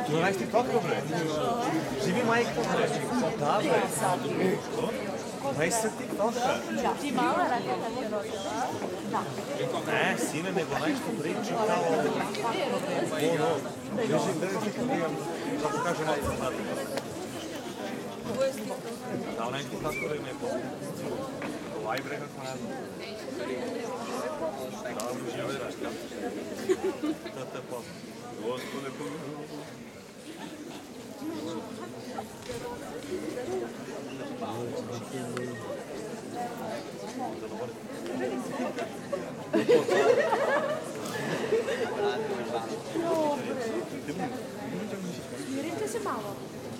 12 TikToka, bre. Živi majka, bre. Da, bre. 20 TikToka. Ti mala rekla da mi je rodila? Da. Ne, sine, nego nešto priči kao... Ono, beži, gledajte kad imam, kako kaže malo sad. Da, onaj tako da ima je posao. Ovaj bre kako ne znam. Da, uživaj raška. To te posao. Gospode, Smirite se malo.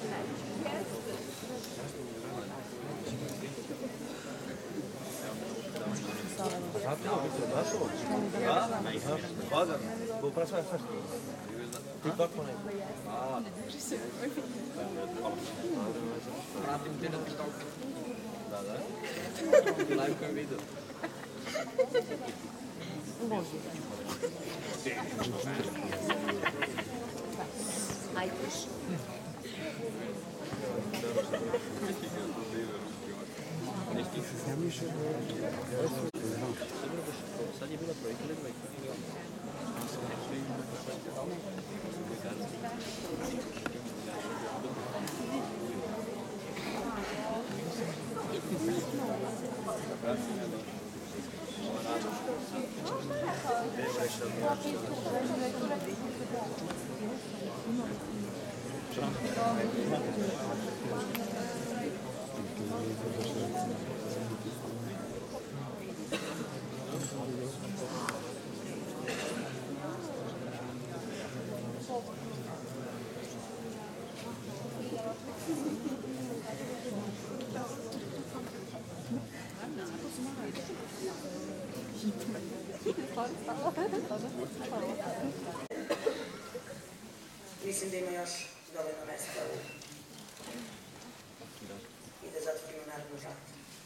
Ладно, был просвай фэшн. Ты как понял? Pratim te na TikTok. Да, да. Live kojem video. Ajde. Sad je bila trojka ili dvojka? Mislim da ima još dovoljno mesta i da zatvorimo naravno vrat.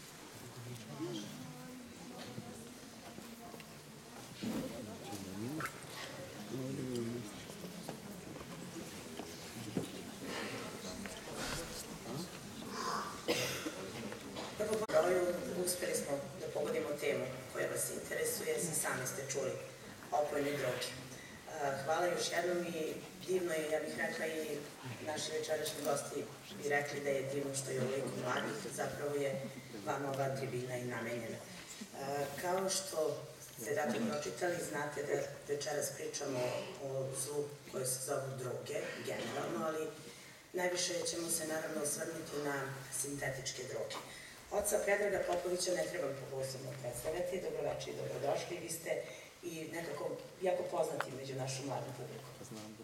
Prvo broju uspeli smo da pogodimo temu koja vas interesuje, sami ste čuli, opojne droge. Hvala još jednom i divno je, ja bih rekla i naši večerašnji gosti bi rekli da je divno što je ovoliko mladih, zapravo je vama ova tribina i namenjena. Kao što ste dakle pročitali, znate da večeras pričamo o zlu koje se zovu droge, generalno, ali najviše ćemo se naravno osvrnuti na sintetičke droge. Oca Predraga Popovića ne trebam posebno predstavljati, dobroveče i dobrodošli, vi ste i nekako jako poznati među našom mladom publikom.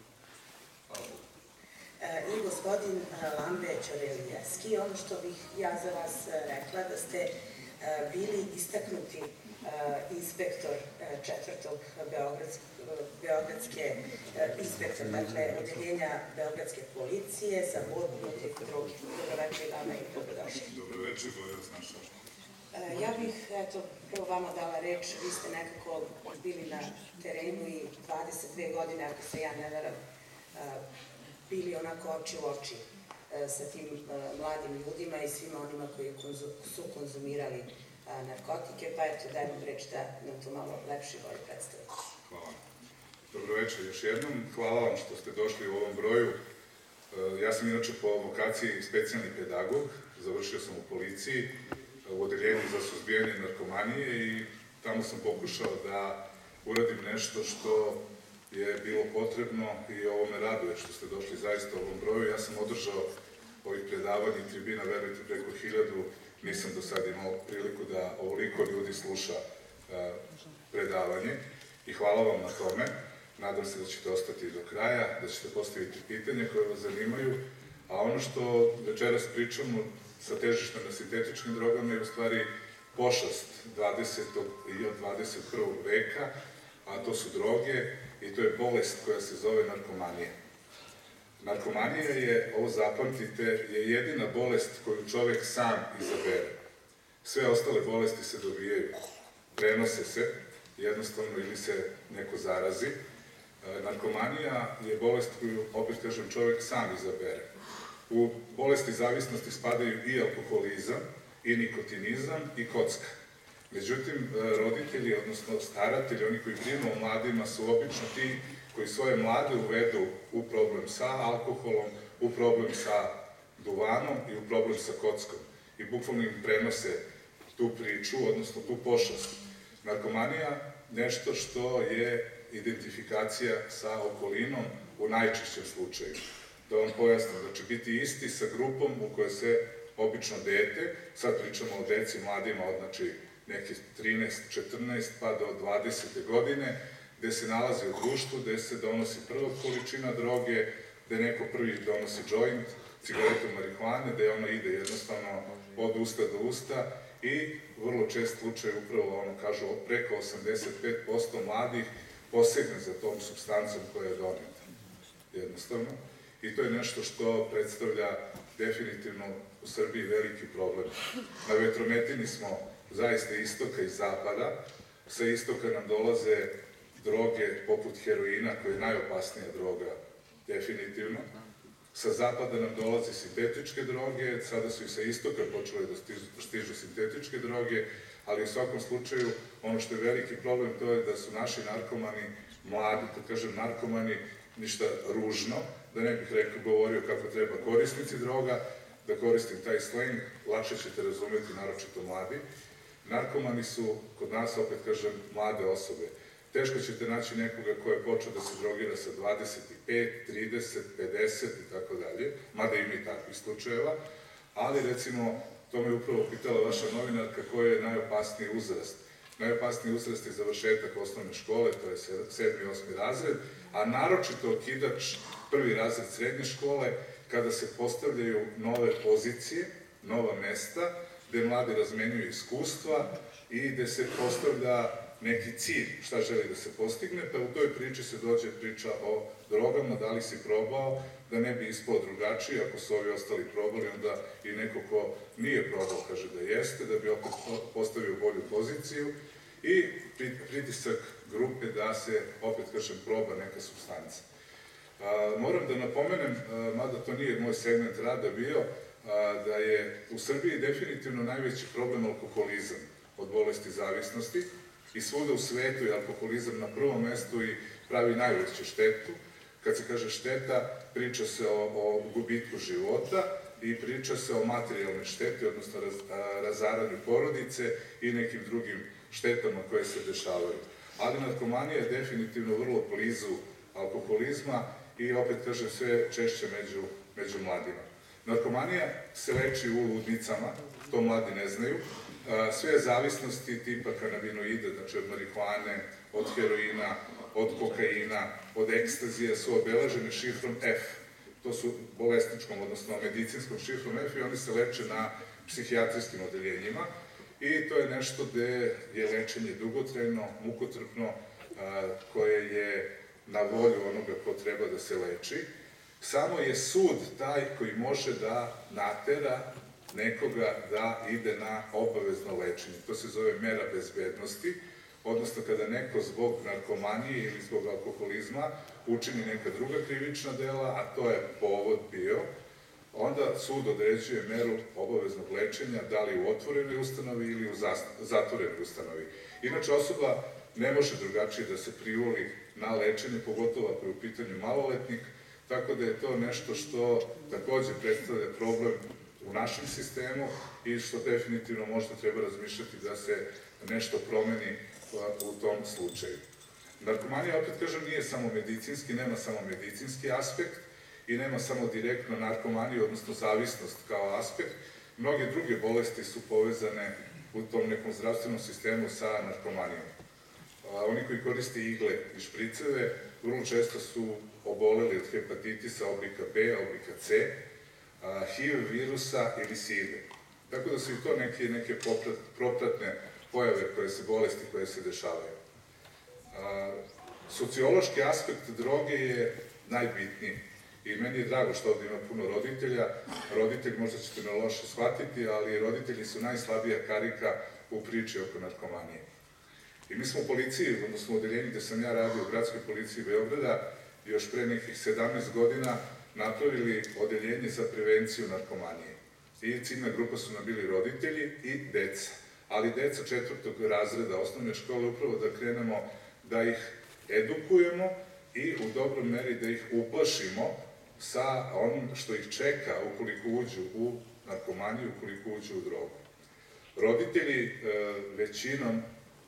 I gospodin Lambe Ćorelijevski, ono što bih ja za vas rekla, da ste bili istaknuti inspektor četvrtog beogradske inspektor, dakle, odeljenja beogradske policije za borbu protiv droge. Dobroveče i vama i dobrodošli. Dobroveče, bolje vas našao. Ja bih, eto, prvo vama dala reč, vi ste nekako bili na terenu i 22 godine, ako se ja ne varam, bili onako oči u oči sa tim mladim ljudima i svima onima koji su konzumirali narkotike, pa eto, dajem vam reč da nam to malo lepše i bolje predstavite. Hvala. Dobroveče još jednom. Hvala vam što ste došli u ovom broju. Ja sam inače po vokaciji specijalni pedagog, završio sam u policiji, u odeljenju za suzbijanje narkomanije i tamo sam pokušao da uradim nešto što je bilo potrebno i ovo me raduje što ste došli zaista u ovom broju. Ja sam održao ovih predavanja i tribina, verujte, preko 1000, nisam do sada imao priliku da ovoliko ljudi sluša predavanje i hvala vam na tome. Nadam se da ćete ostati do kraja, da ćete postaviti pitanja koje vas zanimaju, a ono što večeras pričamo sa težištem na sintetičkim drogama je u stvari pošast 20. i od 21. veka, a to su droge i to je bolest koja se zove narkomanija. Narkomanija je, ovo zapamtite, je jedina bolest koju čovek sam izabere. Sve ostale bolesti se dobijaju, prenose se, jednostavno ili se neko zarazi, Narkomanija je bolest koju, opet kažem, čovjek sam izabere. U bolesti zavisnosti spadaju i alkoholizam, i nikotinizam, i kocka. Međutim, roditelji, odnosno staratelji, oni koji brinu o mladima, su obično ti koji svoje mlade uvedu u problem sa alkoholom, u problem sa duvanom i u problem sa kockom. I bukvalno im prenose tu priču, odnosno tu pošast. Narkomanija nešto što je identifikacija sa okolinom u najčešćem slučaju. Da vam pojasnim, znači biti isti sa grupom u kojoj se obično dete, sad pričamo o deci mladima od znači neke 13, 14 pa do 20. godine, gde se nalazi u društvu, gde se donosi prva količina droge, gde neko prvi donosi joint, cigaretu marihuane, gde ono ide jednostavno od usta do usta i vrlo čest slučaj upravo ono kažu preko 85% mladih posegne za tom supstancom koja je doneta. Jednostavno. I to je nešto što predstavlja definitivno u Srbiji veliki problem. Na vetrometini smo zaista istoka i zapada. Sa istoka nam dolaze droge poput heroina, koja je najopasnija droga, definitivno. Sa zapada nam dolaze sintetičke droge, sada su i sa istoka počele da stižu sintetičke droge, ali u svakom slučaju ono što je veliki problem to je da su naši narkomani, mladi, kad kažem narkomani, ništa ružno, da ne bih govorio kako treba korisnici droga, da koristim taj sleng, lakše ćete razumeti, naročito mladi. Narkomani su kod nas, opet kažem, mlade osobe. Teško ćete naći nekoga ko je počeo da se drogira sa 25, 30, 50 i tako dalje, mada ima i takvih slučajeva, ali recimo, to me upravo pitala vaša novinarka, koji je najopasniji uzrast. Najopasniji uzrast je završetak osnovne škole, to je 7. i 8. razred, a naročito okidač 1. razred srednje škole, kada se postavljaju nove pozicije, nova mesta, gde mladi razmenjuju iskustva i gde se postavlja neki cilj, šta želi da se postigne, pa u toj priči se dođe priča o drogama, da li si probao, da ne bi ispao drugačiji, ako su ovi ostali probali, onda i neko ko nije probao kaže da jeste, da bi opet postavio bolju poziciju i pritisak grupe da se, opet kažem, proba neka supstanca. Moram da napomenem, mada to nije moj segment rada bio, da je u Srbiji definitivno najveći problem alkoholizam od bolesti zavisnosti i svuda u svetu je alkoholizam na prvom mestu i pravi najveću štetu. Kad se kaže šteta, priča se o gubitku života i priča se o materijalnoj šteti, odnosno razaranju porodice i nekim drugim štetama koje se dešavaju. Ali narkomanija je definitivno vrlo blizu alkoholizma i opet kažem sve češće među mladima. Narkomanija se leči u ludnicama, to mladi ne znaju. Sve zavisnosti tipa kanabinoida, znači od marihuane, od heroina, od kokaina, od ekstazija su obeležene šifrom F. To su bolesničkom, odnosno medicinskom šifrom F i oni se leče na psihijatrijskim odeljenjima. I to je nešto gde je lečenje dugotrajno, mukotrpno, koje je na volju onoga ko treba da se leči. Samo je sud taj koji može da natera nekoga da ide na obavezno lečenje. To se zove mera bezbednosti, odnosno kada neko zbog narkomanije ili zbog alkoholizma učini neka druga krivična dela, a to je povod bio, onda sud određuje meru obaveznog lečenja, da li u otvorenoj ustanovi ili u zatvorenoj ustanovi. Inače, osoba ne može drugačije da se privoli na lečenje, pogotovo ako je u pitanju maloletnik, tako da je to nešto što takođe predstavlja problem u našem sistemu i što definitivno možda treba razmišljati da se nešto promeni u tom slučaju. Narkomanija, opet kažem, nije samo medicinski, nema samo medicinski aspekt i nema samo direktno narkomaniju, odnosno zavisnost kao aspekt. Mnoge druge bolesti su povezane u tom nekom zdravstvenom sistemu sa narkomanijom. Oni koji koriste igle i špriceve vrlo često su oboleli od hepatitisa oblika B, oblika C, HIV virusa ili SIDA. Tako da su i to neke propratne pojave bolesti koje se dešavaju. Sociološki aspekt droge je najbitniji i meni je drago što ovde ima puno roditelja. Roditelji, možda ćete me loše shvatiti, ali roditelji su najslabija karika u priči oko narkomanije. I mi smo u policiji, odnosno u odeljenju gde sam ja radio u gradskoj policiji Beograda, još pre nekih 17 godina napravili odeljenje za prevenciju narkomanije. I ciljna grupa su nam bili roditelji i deca. Ali deca 4. razreda osnovne škole, upravo da krenemo da ih edukujemo i u dobroj meri da ih uplašimo sa onim što ih čeka ukoliko uđu u narkomaniju, ukoliko uđu u drogu. Roditelji većinom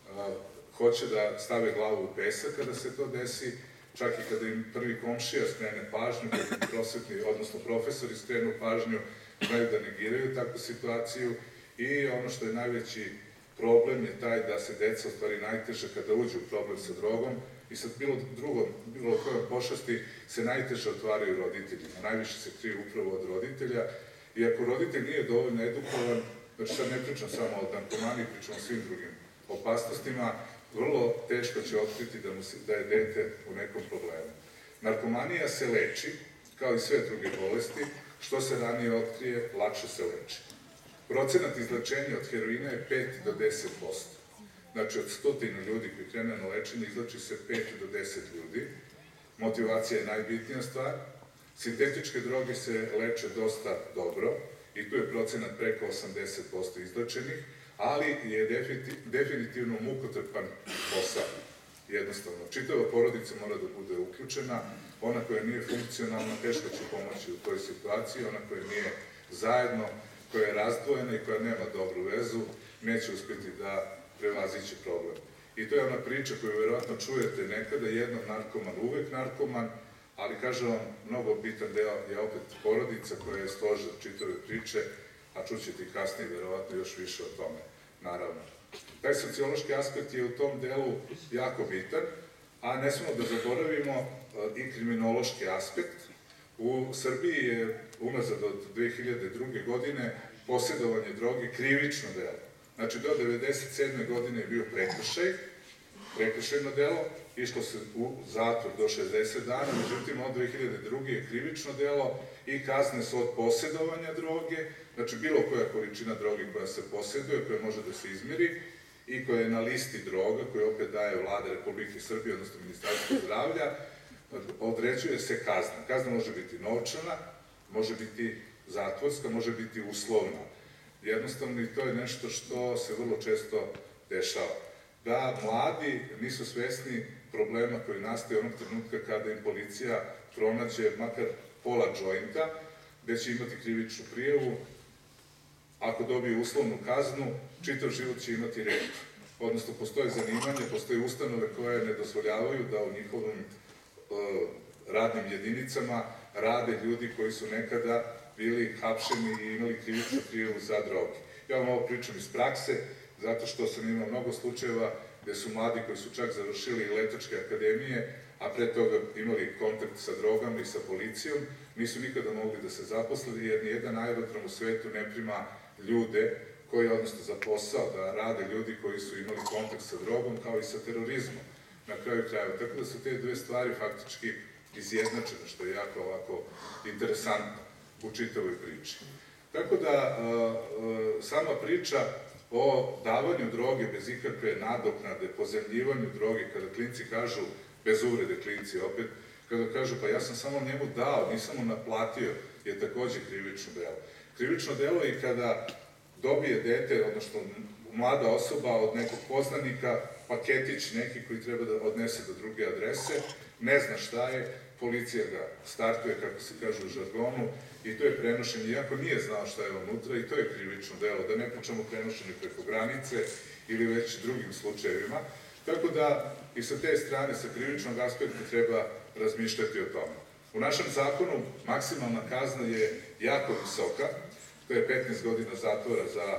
hoće da stave glavu u pesak kada se to desi, čak i kada im prvi komšija skrene pažnju, kada im prosvetni, odnosno profesori skrenu pažnju, znaju da negiraju takvu situaciju i ono što je najveći problem je taj da se deca u stvari najteže kada uđu u problem sa drogom i sad bilo kojoj pošasti se najteže otvaraju roditelji, a najviše se kriju upravo od roditelja i ako roditelj nije dovoljno edukovan, znači sad ne pričam samo o narkomaniji, pričam o svim drugim opasnostima, vrlo teško će otkriti da je dete u nekom problemu. Narkomanija se leči, kao i sve druge bolesti, što se ranije otkrije, lakše se leči. Procenat izlečenja od heroina je 5 do 10%. Znači, od 100 ljudi koji krene na lečenje, izleči se 5 do 10 ljudi. Motivacija je najbitnija stvar. Sintetičke droge se leče dosta dobro i tu je procenat preko 80% izlečenih, ali je definitivno mukotrpan posao. Jednostavno, čitava porodica mora da bude uključena, ona koja nije funkcionalna, teško će pomoći u toj situaciji, ona koja nije zajedno, koja je razdvojena i koja nema dobru vezu, neće uspjeti da prevaziće problem. I to je ona priča koju verovatno čujete nekada, jednom narkoman, uvek narkoman, ali kažem vam, mnogo bitan deo je opet porodica koja je stožer čitave priče, a čućete i kasnije verovatno još više o tome, naravno. Taj sociološki aspekt je u tom delu jako bitan, a ne smemo da zaboravimo i kriminološki aspekt. U Srbiji je unazad od 2002. godine posjedovanje droge krivično delo. Znači, do 1997. godine je bio prekršajno delo, išlo se u zatvor do 60 dana, međutim, od 2002. je krivično delo i kazne su od posjedovanja droge, znači bilo koja količina droge koja se posjeduje, koja može da se izmiri i koja je na listi droga, koju opet daje Vlada Republike Srbije, odnosno Ministarstvo zdravlja, određuje se kazna. Kazna može biti novčana, može biti zatvorska, može biti uslovna. Jednostavno i to je nešto što se vrlo često dešava. Da mladi nisu svesni problema koji nastaje onog trenutka kada im policija pronađe makar pola džointa, gde će imati krivičnu prijavu, ako dobije uslovnu kaznu, čitav život će imati red. Odnosno, postoje zanimanje, postoje ustanove koje ne dozvoljavaju da u njihovim radnim jedinicama rade ljudi koji su nekada bili hapšeni i imali krivičnu prijavu za droge. Ja vam ovo pričam iz prakse, zato što sam imao mnogo slučajeva gde su mladi koji su čak završili letačke akademije, a pre toga imali kontakt sa drogama i sa policijom, nisu nikada mogli da se zaposle, jer nijedan aerodrom u svetu ne prima ljude koji, odnosno za posao, da rade ljudi koji su imali kontakt sa drogom, kao i sa terorizmom, na kraju krajeva. Tako da su te dve stvari faktički izjednačene, što je jako ovako interesantno u čitavoj priči. Tako da, sama priča o davanju droge bez ikakve nadoknade, pozemljivanju droge, kada klinci kažu, bez uvrede klinci opet, kada kažu pa ja sam samo njemu dao, nisam mu naplatio, je takođe krivično delo. Krivično delo je kada dobije dete, odnosno mlada osoba od nekog poznanika, paketić neki koji treba da odnese do druge adrese, ne zna šta je, policija ga startuje, kako se kaže u žargonu, i to je prenošenje, iako nije znao šta je unutra, i to je krivično delo, da ne pričamo o prenošenju preko granice ili već drugim slučajevima. Tako da i sa te strane, sa krivičnog aspekta, treba razmišljati o tome. U našem zakonu maksimalna kazna je jako visoka, to je 15 godina zatvora za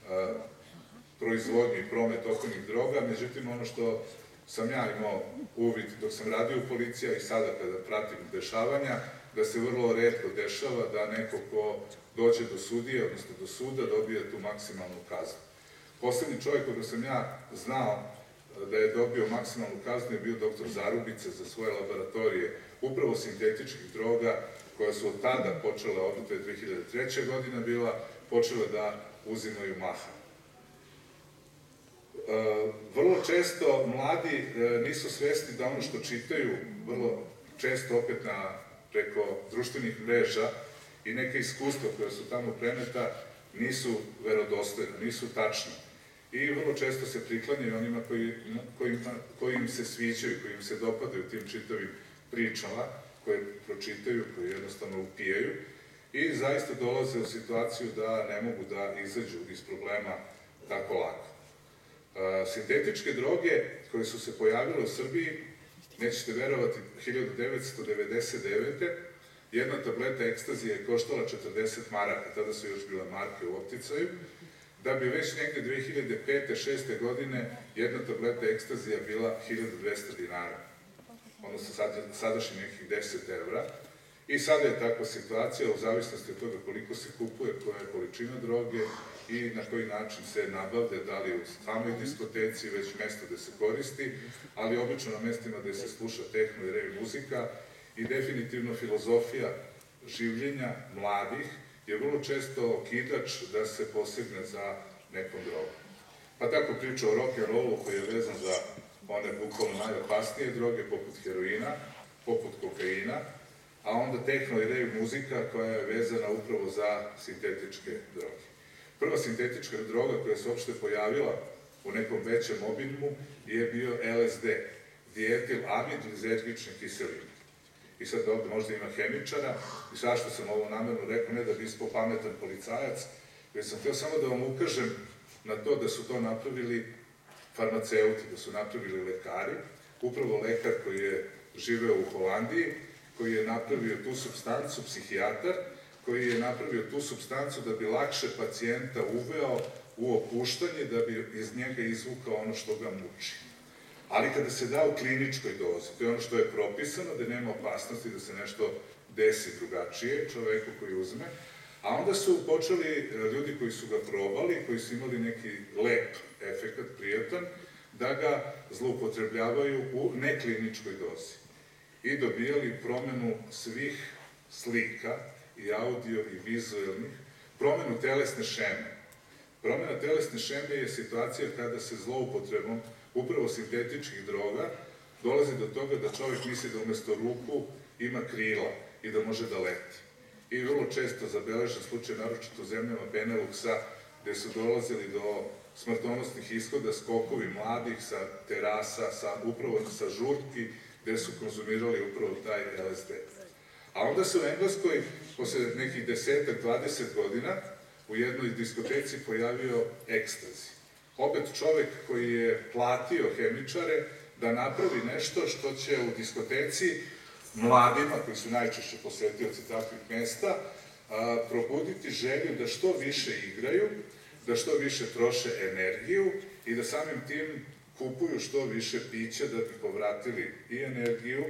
proizvodnju i promet opojnih droga, međutim ono što sam ja imao uvid dok sam radio u policiji i sada kada pratim dešavanja, da se vrlo retko dešava da neko ko dođe do sudije, odnosno do suda, dobije tu maksimalnu kaznu. Poslednji čovjek koga sam ja znao da je dobio maksimalnu kaznu je bio doktor Zarubica za svoje laboratorije, upravo sintetičkih droga, koja su od tada počela, od 2003. godina bila, počela da uzimaju maha. vrlo često mladi nisu svesni da ono što čitaju, vrlo često opet preko društvenih mreža i neke iskustva koja su tamo preneta nisu verodostojna, nisu tačna. I vrlo često se priklanjaju onima koji im se sviđaju, koji im se dopadaju tim čitavim pričama, koje pročitaju, koje jednostavno upijaju i zaista dolaze u situaciju da ne mogu da izađu iz problema tako lako. Sintetičke droge koje su se pojavile u Srbiji, nećete verovati, 1999. jedna tableta ekstazije je koštala 40 maraka, tada su još bile marke u opticaju, da bi već negde 2005-2006. godine jedna tableta ekstazija bila 1200 dinara, odnosno sadašnji nekih 10 evra. I sada je takva situacija, u zavisnosti od toga koliko se kupuje, koja je količina droge i na koji način se nabavlja, da li u samoj diskoteci, već mesto gde se koristi, ali obično na mestima gde se sluša tehno i rave muzika i definitivno filozofija življenja mladih je vrlo često okidač da se posegne za nekom drogom. Pa tako priča o rock'n'rollu koji je vezan za one bukvalno najopasnije droge, poput heroina, poput kokaina, a onda tehno i rave muzika koja je vezana upravo za sintetičke droge. Prva sintetička droga koja se uopšte pojavila u nekom većem obimu je bio LSD, dijetil amid glizergične kiseline. I sad ovde možda ima hemičara, i zašto sam ovo namerno rekao, ne da bi ispao pametan policajac, već sam htio samo da vam ukažem na to da su to napravili farmaceuti, da su napravili lekari, upravo lekar koji je živeo u Holandiji, koji je napravio tu supstancu, psihijatar, koji je napravio tu supstancu da bi lakše pacijenta uveo u opuštanje, da bi iz njega izvukao ono što ga muči. Ali kada se da u kliničkoj dozi, to je ono što je propisano, da nema opasnosti da se nešto desi drugačije čoveku koji uzme, a onda su počeli ljudi koji su ga probali, koji su imali neki lep efekat, prijatan, da ga zloupotrebljavaju u nekliničkoj dozi i dobijali promenu svih slika i audio i vizuelnih, promenu telesne šeme. Promena telesne šeme je situacija kada se zloupotrebom upravo sintetičkih droga dolazi do toga da čovjek misli da umesto ruku ima krila i da može da leti. I vrlo često zabeležen slučaj, naročito u zemljama Beneluxa, gde su dolazili do smrtonosnih ishoda, skokovi mladih sa terasa, upravo sa žurki, gde su konzumirali upravo taj LSD. A onda se u Engleskoj, posle nekih 10-20 godina, u jednoj diskoteci pojavio ekstazi. Opet čovek koji je platio hemičare da napravi nešto što će u diskoteci mladima, koji su najčešće posetioci takvih mesta, probuditi želju da što više igraju, da što više troše energiju i da samim tim kupuju što više pića da bi povratili i energiju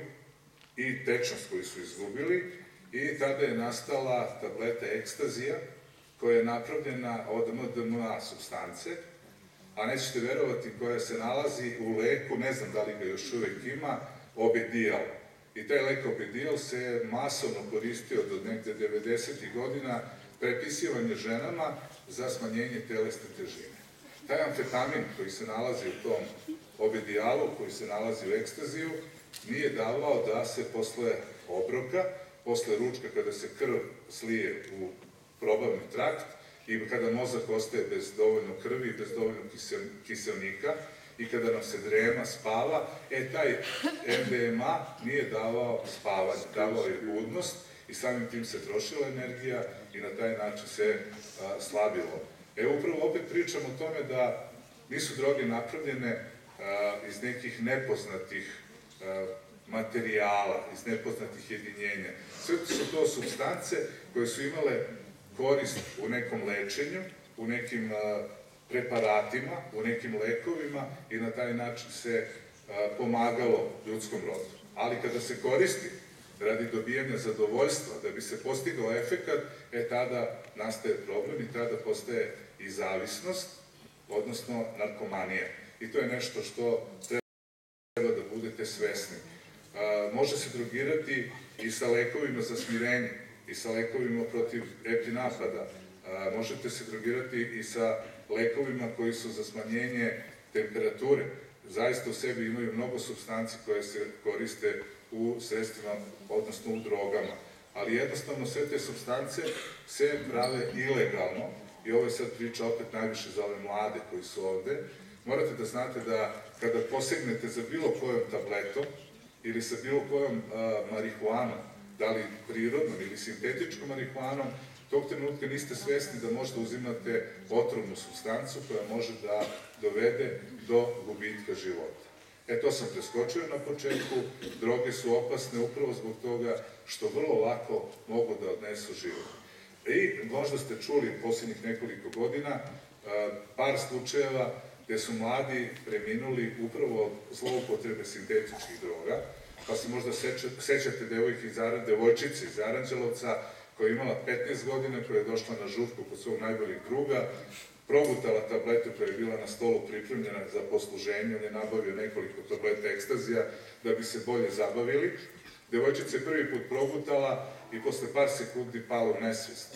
i tečnost koju su izgubili i tada je nastala tableta ekstazija koja je napravljena od MDMA supstance, a nećete verovati koja se nalazi u leku, ne znam da li ga još uvek ima, Obedial. I taj lek Obedial se masovno koristio do negde 90. godina prepisivanje ženama za smanjenje telesne težine. Taj amfetamin koji se nalazi u tom Obedialu, koji se nalazi u ekstaziju, nije davao da se posle obroka, posle ručka kada se krv slije u probavni trakt i kada mozak ostaje bez dovoljno krvi, bez dovoljno kiselnika i kada nam se drema, spava, taj MDMA nije davao spavanje, davao je budnost i samim tim se trošila energija i na taj način se slabilo. Upravo opet pričam o tome da nisu droge napravljene iz nekih nepoznatih materijala, iz nepoznatih jedinjenja. Sve su to supstance koje su imale korist u nekom lečenju, u nekim preparatima, u nekim lekovima i na taj način se pomagalo ljudskom rodu. Ali kada se koristi radi dobijanja zadovoljstva, da bi se postigao efekat, tada nastaje problem i tada postaje i zavisnost, odnosno narkomanija. I to je nešto što treba da budete svesni. Može se drogirati i sa lekovima za smirenje, i sa lekovima protiv epinapada. Možete se drogirati i sa lekovima koji su za smanjenje temperature, zaista u sebi imaju mnogo supstanci koje se koriste u sredstvima, odnosno u drogama. Ali jednostavno sve te supstance se prave ilegalno i ovo je sad priča opet najviše za ove mlade koji su ovde. Morate da znate da kada posegnete za bilo kojom tabletom ili sa bilo kojom marihuanom, da li prirodnom ili sintetičkom marihuanom, tog trenutka niste svesni da možda uzimate otrovnu supstancu koja može da dovede do gubitka života. To sam preskočio na početku, droge su opasne upravo zbog toga što vrlo lako mogu da odnesu život. I možda ste čuli posljednjih nekoliko godina par slučajeva gde su mladi preminuli upravo od zloupotrebe sintetičkih droga, pa se možda sećate devojčice iz Aranđelovca koja je imala 15 godina, koja je došla na žurku kod svog najboljeg druga, progutala tabletu koja je bila na stolu pripremljena za posluženje, on je nabavio nekoliko tableta ekstazija da bi se bolje zabavili. Devojčica je prvi put progutala i posle par sekundi pala u nesvest.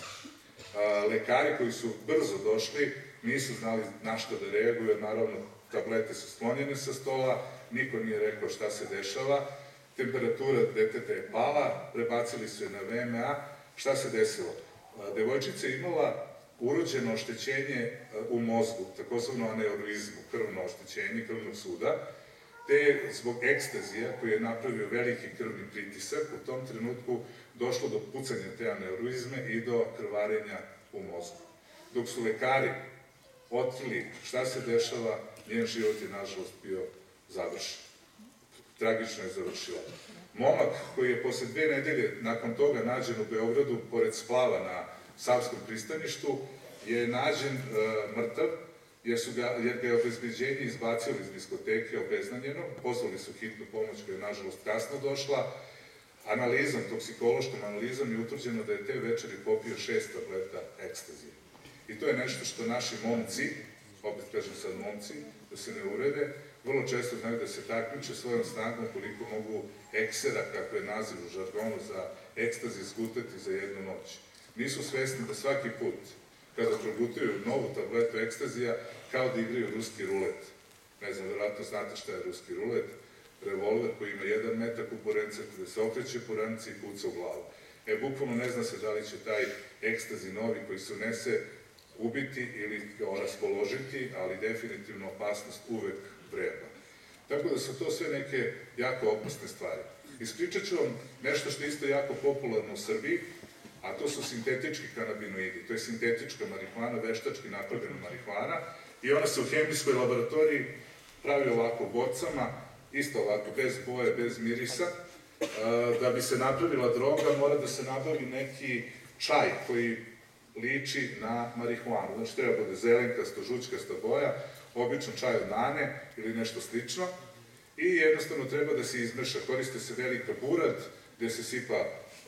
Lekari koji su brzo došli nisu znali na što da reaguju, naravno tablete su sklonjene sa stola, niko nije rekao šta se dešava, temperatura deteta je pala, prebacili su je na VMA, šta se desilo? Devojčica je imala urođeno oštećenje u mozgu, takozvano aneurizmu, krvno oštećenje krvnog suda, te je zbog ekstazija koji je napravio veliki krvni pritisak, u tom trenutku došlo do pucanja te aneurizme i do krvarenja u mozgu. Dok su lekari otkrili šta se dešava, njen život je nažalost bio završen. Tragično je završila. Momak koji je posle 2 nedelje nakon toga nađen u Beogradu, pored splava na Savskom pristaništu, je nađen mrtav, jer ga je obezbeđenje izbacilo iz diskoteke obeznanjeno, pozvali su hitnu pomoć koja je nažalost kasno došla, analizom, toksikološkom analizom je utvrđeno da je te večeri popio 6 tableta ekstazije. I to je nešto što naši momci, opet kažem sad momci, da se ne urede, vrlo često znaju da se takmiče svojom snagom koliko mogu eksera, kako je naziv u žargonu za ekstazi, zgutati za jednu noć. Nisu svesni da svaki put kada progutaju novu tabletu ekstazija, kao da igraju ruski rulet. Ne znam, vjerojatno znate šta je ruski rulet, revolver koji ima 1 metak u porence, kada se okreće po ranici i puca u glavu. Bukvalno ne zna se da li će taj ekstazi novi koji se unese ubiti ili raspoložiti, ali definitivno opasnost uvek vreba. Tako da su to sve neke jako opasne stvari. Ispričat ću vam nešto što je isto jako popularno u Srbiji, a to su sintetički kanabinoidi. To je sintetička marihuana, veštački napravljena marihuana i ona se u hemijskoj laboratoriji pravi ovako bocama, isto ovako, bez boje, bez mirisa. Da bi se napravila droga, mora da se nabavi neki čaj koji liči na marihuanu. Znači, treba bude zelenkasto, žućkasta boja, običan čaj od nane ili nešto slično i jednostavno treba da se izmeša. Koriste se velika burad gde se sipa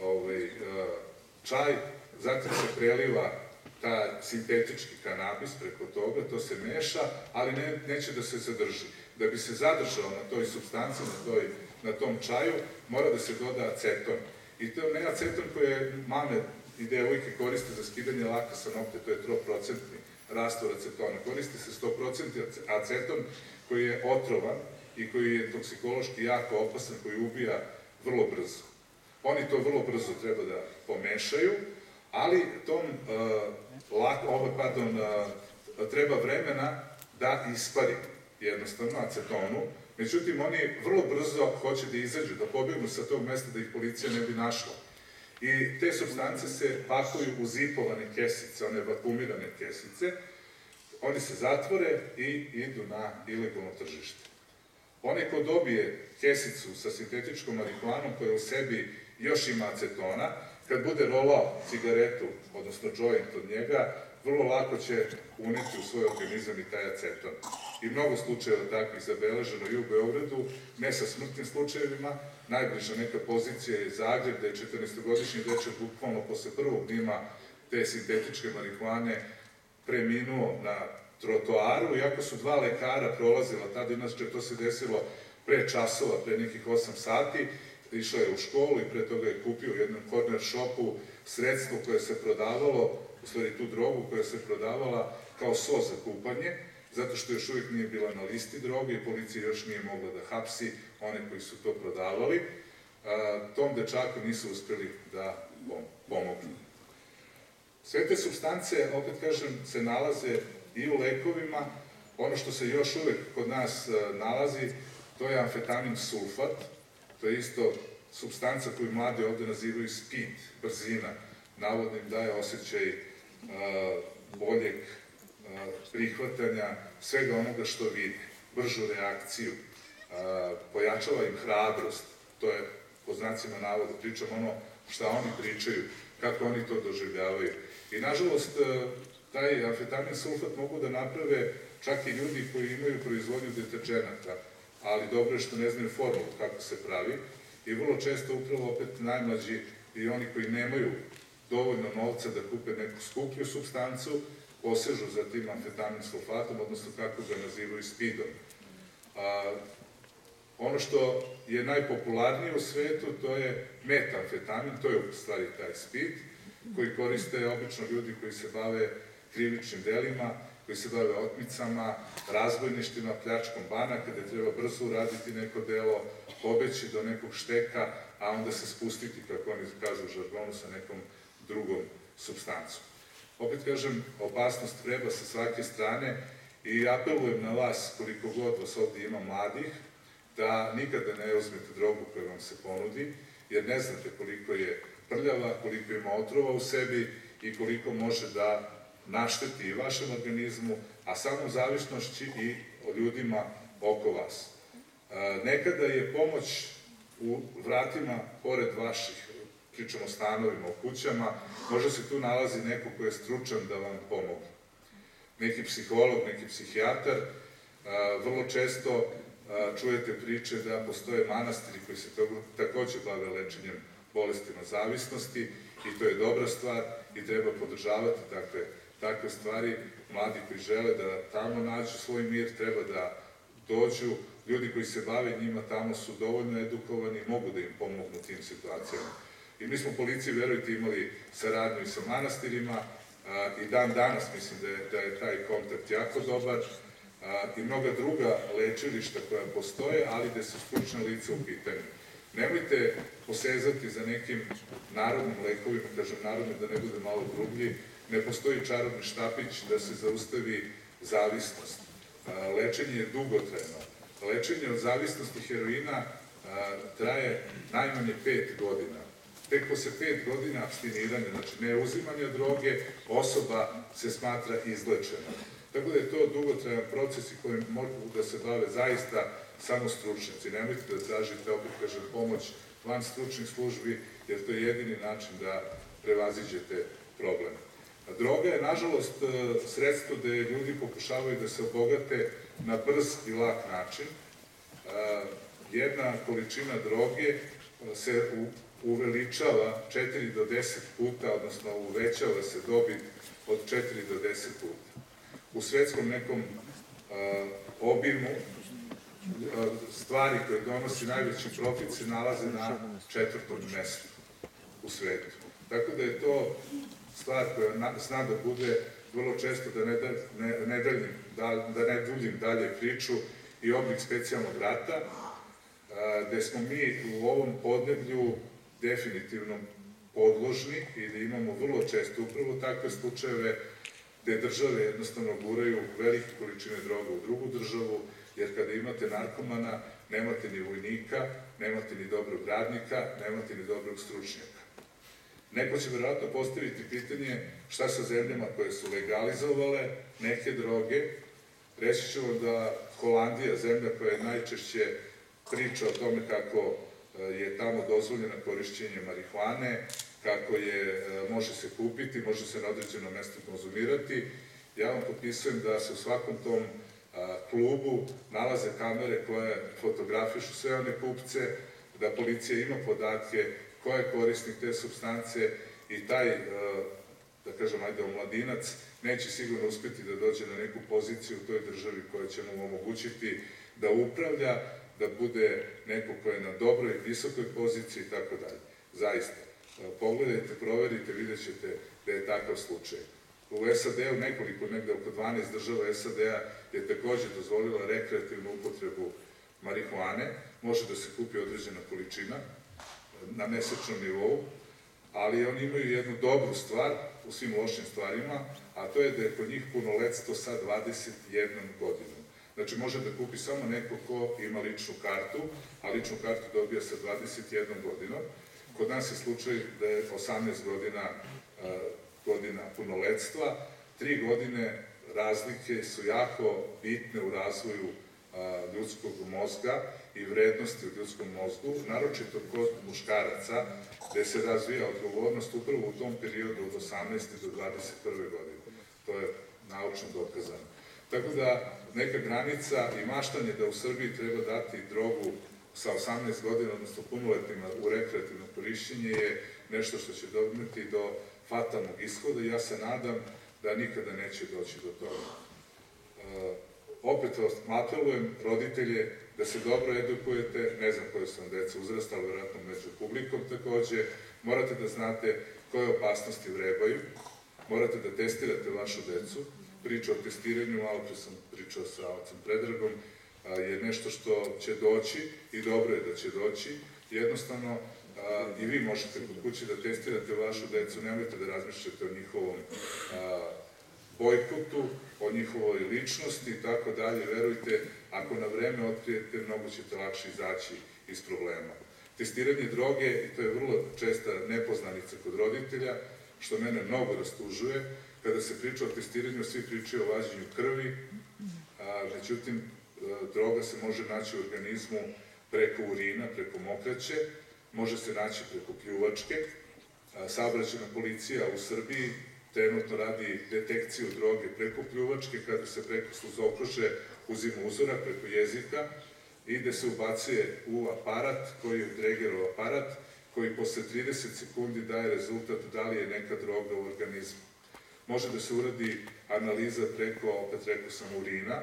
čaj, zatim se preliva ta sintetički kanabis preko toga, to se meša, ali neće da se zadrži. Da bi se zadržao na toj supstanci, na tom čaju, mora da se doda aceton. I to ne aceton koje mame i devojke koriste za skidanje laka sa nokte, to je 3% rastvor acetona. Koristi se 100% aceton koji je otrovan i koji je toksikološki jako opasan, koji ubija vrlo brzo. Oni to vrlo brzo treba da pomešaju, ali treba vremena da ispari jednostavno acetonu. Međutim, oni vrlo brzo hoće da izađu, da pobegnu sa tog mesta da ih policija ne bi našla. I te supstance se pakuju u zipovane kesice, one vakuumirane kesice, oni se zatvore i idu na ilegalno tržište. Onaj ko dobije kesicu sa sintetičkom marihuanom koja u sebi još ima acetona, kad bude rolao cigaretu, odnosno joint od njega, vrlo lako će uneti u svoj organizam i taj aceton. I mnogo slučajeva takvih zabeleženo i u Beogradu, ne sa smrtnim slučajevima, najbliža neka pozicija je Zagreb, da je 14-godišnji dečak bukvalno posle prvog dima te sintetičke marihuane preminuo na trotoaru, iako su 2 lekara prolazila, tada inače to se desilo pre časova, pre nekih 8 sati, išao je u školu i pre toga je kupio u jednom corner shopu sredstvo koje se prodavalo, u stvari tu drogu koja se prodavala kao so za kupanje, zato što još uvijek nije bila na listi droge i policija još nije mogla da hapsi one koji su to prodavali. Tom dečaku nisu uspjeli da pomognu. Sve te supstance, opet kažem, se nalaze i u lekovima. Ono što se još uvijek kod nas nalazi, to je amfetamin sulfat. To je isto supstanca koju mladi ovdje nazivaju speed, brzina. Navodno im daje osjećaj boljeg prihvatanja svega onoga što vidi, bržu reakciju, pojačava im hrabrost. To je, po znacima navoda, pričam ono šta oni pričaju, kako oni to doživljavaju. I nažalost, taj amfetamin sulfat mogu da naprave čak i ljudi koji imaju proizvodnju deterđenata, ali dobro je što ne znaju formulu kako se pravi i vrlo često upravo opet najmlađi i oni koji nemaju dovoljno novca da kupe neku skuplju supstancu, posežu za tim amfetamin sulfatom, odnosno kako ga nazivaju speedom. Ono što je najpopularnije u svetu, to je metamfetamin, to je u stvari taj speed, koji koriste obično ljudi koji se bave krivičnim delima, koji se bave otmicama, razbojništima, pljačkom banaka, gde treba brzo uraditi neko delo, pobeći do nekog šteka, a onda se spustiti, kako oni kažu u žargonu, sa nekom drugom supstancom. Opet kažem, opasnost vreba sa svake strane i apelujem na vas, koliko god vas ovdje ima mladih, da nikada ne uzmete drogu koju vam se ponudi, jer ne znate koliko je prljava, koliko ima otrova u sebi i koliko može da našteti i vašem organizmu, a samom zavisnošću i o ljudima oko vas. Nekada je pomoć u vratima pored vaših, pričamo o stanovima, o kućama, možda se tu nalazi neko ko je stručan da vam pomogne. Neki psiholog, neki psihijatar, vrlo često čujete priče da postoje manastiri koji se takođe bave lečenjem bolestima zavisnosti i to je dobra stvar i treba podržavati takve stvari. Mladi koji žele da tamo nađu svoj mir, treba da dođu. Ljudi koji se bave njima tamo su dovoljno edukovani i mogu da im pomognu u tim situacijama. I mi smo u policiji, verujte, imali saradnju i sa manastirima i dan danas mislim da je taj kontakt jako dobar i mnoga druga lečilišta koja postoje, ali gde su stručna lica u pitanju. Nemojte posezati za nekim narodnim lekovima, kažem narodnim da ne bude malo grublji, ne postoji čarobni štapić da se zaustavi zavisnost. Lečenje je dugotrajno. Lečenje od zavisnosti heroina traje najmanje 5 godina. Tek posle 5 godina apstiniranja, znači ne uzimanja droge, osoba se smatra izlečena. Tako da je to dugotrajan proces i kojim mogu da se bave zaista samo stručnjaci. Nemojte da tražite, opet kažem, pomoć van stručnih službi, jer to je jedini način da prevaziđete problem. Droga je, nažalost, sredstvo gde ljudi pokušavaju da se obogate na brz i lak način. Jedna količina droge se uveličava 4 do 10 puta, odnosno uvećava se dobit od 4 do 10 puta. U svetskom nekom obimu stvari koje donosi najveći profit se nalaze na 4. mestu u svetu. Tako da je to stvar koja zna da bude vrlo često, da ne duljim dalje priču, i oblik specijalnog rata, gde smo mi u ovom podneblju definitivno podložni i da imamo vrlo često upravo takve slučajeve gde države jednostavno guraju velike količine droga u drugu državu, jer kada imate narkomana, nemate ni vojnika, nemate ni dobrog radnika, nemate ni dobrog stručnjaka. Neko će verovatno postaviti pitanje šta sa zemljama koje su legalizovale neke droge. Reći ću vam da Holandija, zemlja koja najčešće priča o tome kako je tamo dozvoljeno korišćenje marihuane, kako može se kupiti, može se na određenom mestu konzumirati. Ja vam potpisujem da se u svakom tom klubu nalaze kamere koje fotografišu sve one kupce, da policija ima podatke ko je korisnik te supstance i taj, da kažem, omladinac neće sigurno uspjeti da dođe na neku poziciju u toj državi koja će mu omogućiti da upravlja, da bude neko ko je na dobroj, visokoj poziciji i tako dalje. Zaista. Pogledajte, proverite, vidjet ćete da je takav slučaj. U SAD-u nekoliko, negde oko 12 država SAD-a je takođe dozvolila rekreativnu upotrebu marihuane. Može da se kupi određena količina na mesečnom nivou, ali oni imaju jednu dobru stvar u svim lošim stvarima, a to je da je kod njih punoletstvo sa 21 godinom. Znači, može da kupi samo neko ko ima ličnu kartu, a ličnu kartu dobija sa 21 godinom. Kod nas je slučaj da je 18 godina punoletstva. 3 godine razlike su jako bitne u razvoju ljudskog mozga i vrednosti u ljudskom mozgu, naročito kod muškaraca, gde se razvija odgovornost upravo u tom periodu od 18. do 21. godine. To je naučno dokazano. Tako da neka granica i maštanje da u Srbiji treba dati drogu sa 18 godina, odnosno punoletnima u rekreativno korišćenje je nešto što će dovesti do fatalnog ishoda i ja se nadam da nikada neće doći do toga. Opet apelujem roditelje da se dobro edukujete, ne znam koje su vam deca uzrasta, ali vjerojatno među publikom takođe, morate da znate koje opasnosti vrebaju, morate da testirate vašu decu. Priča o testiranju, malo pre sam pričao sa ocem Predragom, je nešto što će doći i dobro je da će doći. Jednostavno, i vi možete kod kuće da testirate vašu decu, nemojte da razmišljate o njihovom bojkotu, o njihovoj ličnosti i tako dalje. Verujte, ako na vreme otkrijete, mnogo ćete lakše izaći iz problema. Testiranje droge, i to je vrlo česta nepoznanica kod roditelja, što mene mnogo rastužuje. Kada se priča o testiranju, svi pričaju o vađenju krvi, međutim, droga se može naći u organizmu preko urina, preko mokraće, može se naći preko pljuvačke. Saobraćajna policija u Srbiji trenutno radi detekciju droge preko pljuvačke, kada se preko sluzokoše uzima uzorak preko jezika i gde se ubacuje u aparat, koji je Dregerov aparat, koji posle 30 sekundi daje rezultat da li je neka droga u organizmu. Može da se uradi analiza preko, opet rekao sam, urina.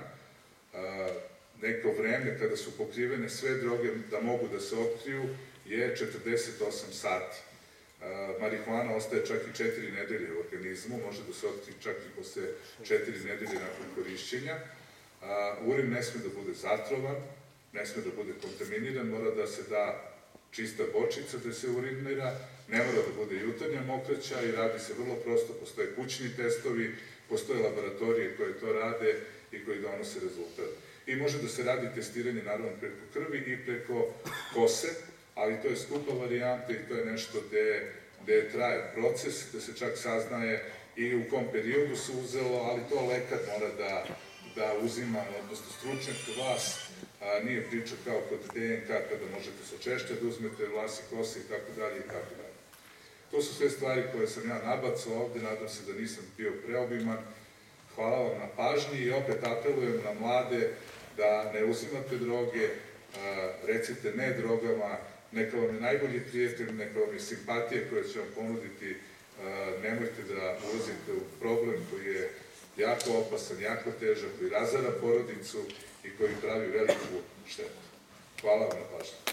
Neko vreme kada su pokrivene sve droge da mogu da se otkriju je 48 sati. Marihuana ostaje čak i 4 nedelje u organizmu, može da se otkrije čak i posle 4 nedelje nakon korišćenja. Urin ne sme da bude zatrovan, ne sme da bude kontaminiran, mora da se da čista bočica da se urinira, ne mora da bude jutarnja mokraća i radi se vrlo prosto, postoje kućni testovi, postoje laboratorije koje to rade i koji donose rezultat. I može da se radi testiranje naravno preko krvi i preko kose, ali to je skupa varijanta i to je nešto gde traje proces, gde se čak saznaje i u kom periodu se uzelo, ali to lekar mora da uzima, odnosno stručnjak vas, nije priča kao kod DNK kada možete sa češća da uzmete vlas i kose i tako dalje i tako dalje. To su sve stvari koje sam ja nabacao ovde, nadam se da nisam bio preobiman. Hvala vam na pažnji i opet apelujem na mlade da ne uzimate droge, recite ne drogama, neka vam je najbolji prijatelj, neka vam je simpatija koja će vam ponuditi, nemojte da ulazite u problem koji je jako opasan, jako težak, koji razara porodicu i koji pravi veliku štetu. Hvala vam na pažnju.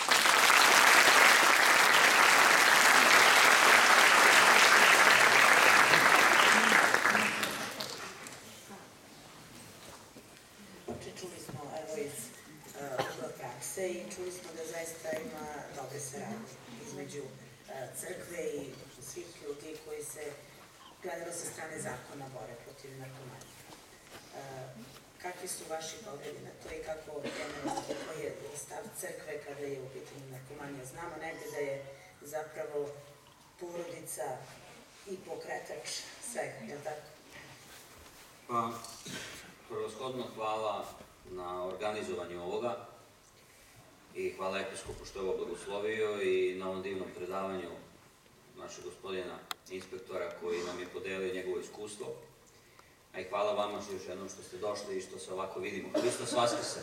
Čuli smo iz prakse i čuli smo da zaista ima dobre saradnje između crkve i svih ljudi koji se gledano sa strane zakona bore protiv narkomanije. Kakvi su vaši pogledi na to i kako koji je stav crkve kada je u pitanju narkomanija? Znamo negde da je zapravo porodica i pokretač svega, je li tako? Pa, prvoshodno hvala na organizovanju ovoga i hvala episkopu što je ovo blagoslovio i na ovom divnom predavanju našeg gospodina inspektora koji nam je podelio njegovo iskustvo. A i hvala vama još jednom što ste došli i što se ovako vidimo. Hristos Vaskrse!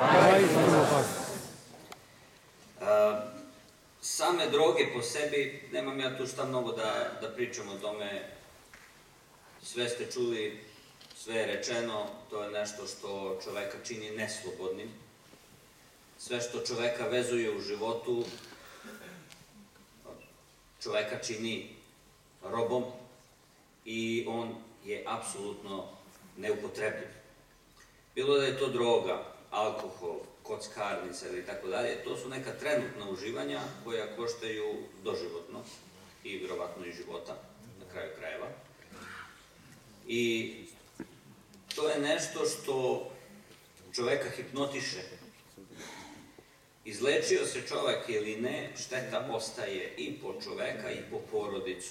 Same droge po sebi, nemam ja tu šta mnogo da pričam o tome. Sve ste čuli, sve je rečeno, to je nešto što čoveka čini neslobodnim. Sve što čoveka vezuje u životu, čoveka čini robom i on je apsolutno neupotrebljiv. Bilo da je to droga, alkohol, kockarnica ili tako dalje, to su neka trenutna uživanja koja koštaju doživotno i vjerovatno i života na kraju krajeva. I to je nešto što čoveka hipnotiše. Izlečio se čovek ili ne, šteta ostaje i po čoveka i po porodicu.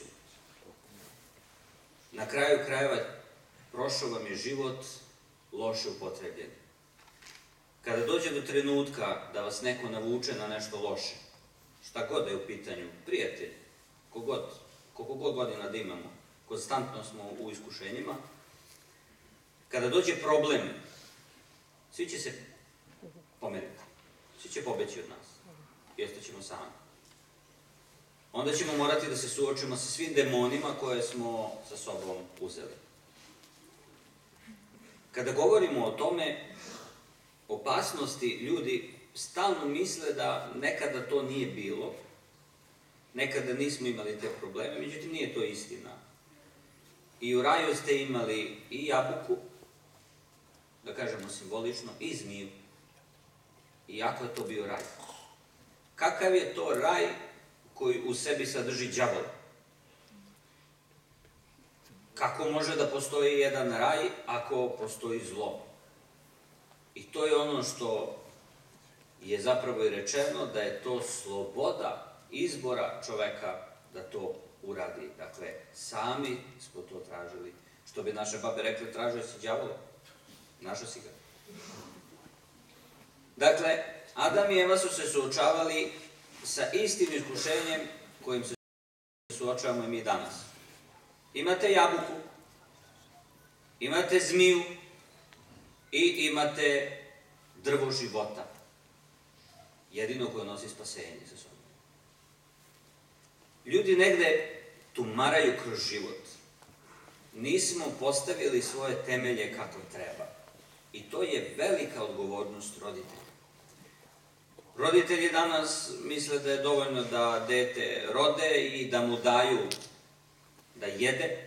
Na kraju krajeva prošao vam je život loše upotrebljen. Kada dođe do trenutka da vas neko navuče na nešto loše, šta god da je u pitanju, prijatelj, koliko god godina da imamo, konstantno smo u iskušenjima, kada dođe problem, svi će se pomeriti, svi će pobeći od nas i ostaćemo sami. Onda ćemo morati da se suočimo sa svim demonima koje smo sa sobom uzeli. Kada govorimo o tome, opasnosti, ljudi stalno misle da nekada to nije bilo, nekada nismo imali te probleme, međutim nije to istina. I u raju ste imali i jabuku, da kažemo simbolično, i zmiju. Iako je to bio raj. Kakav je to raj koji u sebi sadrži đavola? Kako može da postoji jedan raj ako postoji zlo? I to je ono što je zapravo i rečeno, da je to sloboda izbora čoveka da to uradi. Dakle, sami smo to tražili. Što bi naše babe rekli, tražio si đavola, našao si ga. Dakle, Adam i Eva su se suočavali sa istim iskušenjem kojim se suočavamo i mi danas. Imate jabuku, imate zmiju i imate drvo života. Jedino koje nosi spasenje sa sobom. Ljudi negde tumaraju kroz život. Nismo postavili svoje temelje kako treba. I to je velika odgovornost roditelja. Roditelji danas misle da je dovoljno da dete rode i da mu daju da jede.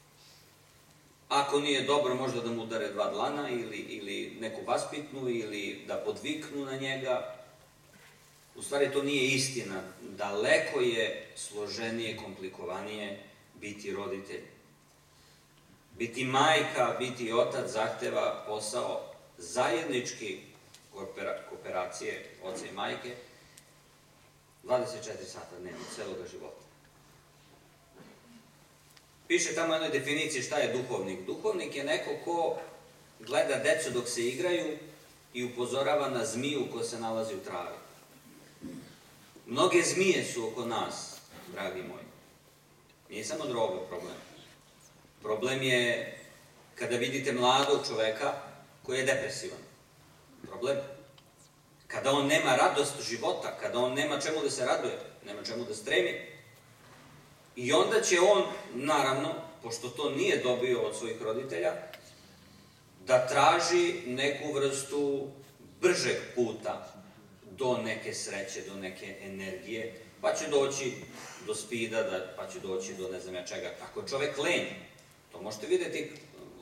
Ako nije dobro, možda da mu udare 2 dlana ili neku vaspitnu ili da podviknu na njega. U stvari to nije istina. Daleko je složenije, komplikovanije biti roditelj. Biti majka, biti otac zahteva posao zajednički kooperacije oca i majke 24 sata dnevno, celoga života. Piše tamo jednoj definiciji šta je duhovnik. Duhovnik je neko ko gleda decu dok se igraju i upozorava na zmiju koja se nalazi u travi. Mnoge zmije su oko nas, dragi moji. Nije samo droga problem. Problem je kada vidite mladog čoveka koji je depresivan. Problem. Kada on nema radost života, kada on nema čemu da se raduje, nema čemu da stremi. I onda će on, naravno, pošto to nije dobio od svojih roditelja, da traži neku vrstu bržeg puta do neke sreće, do neke energije, pa će doći do spida, pa će doći do ne znam ja čega. Ako je čovek lenj, to možete vidjeti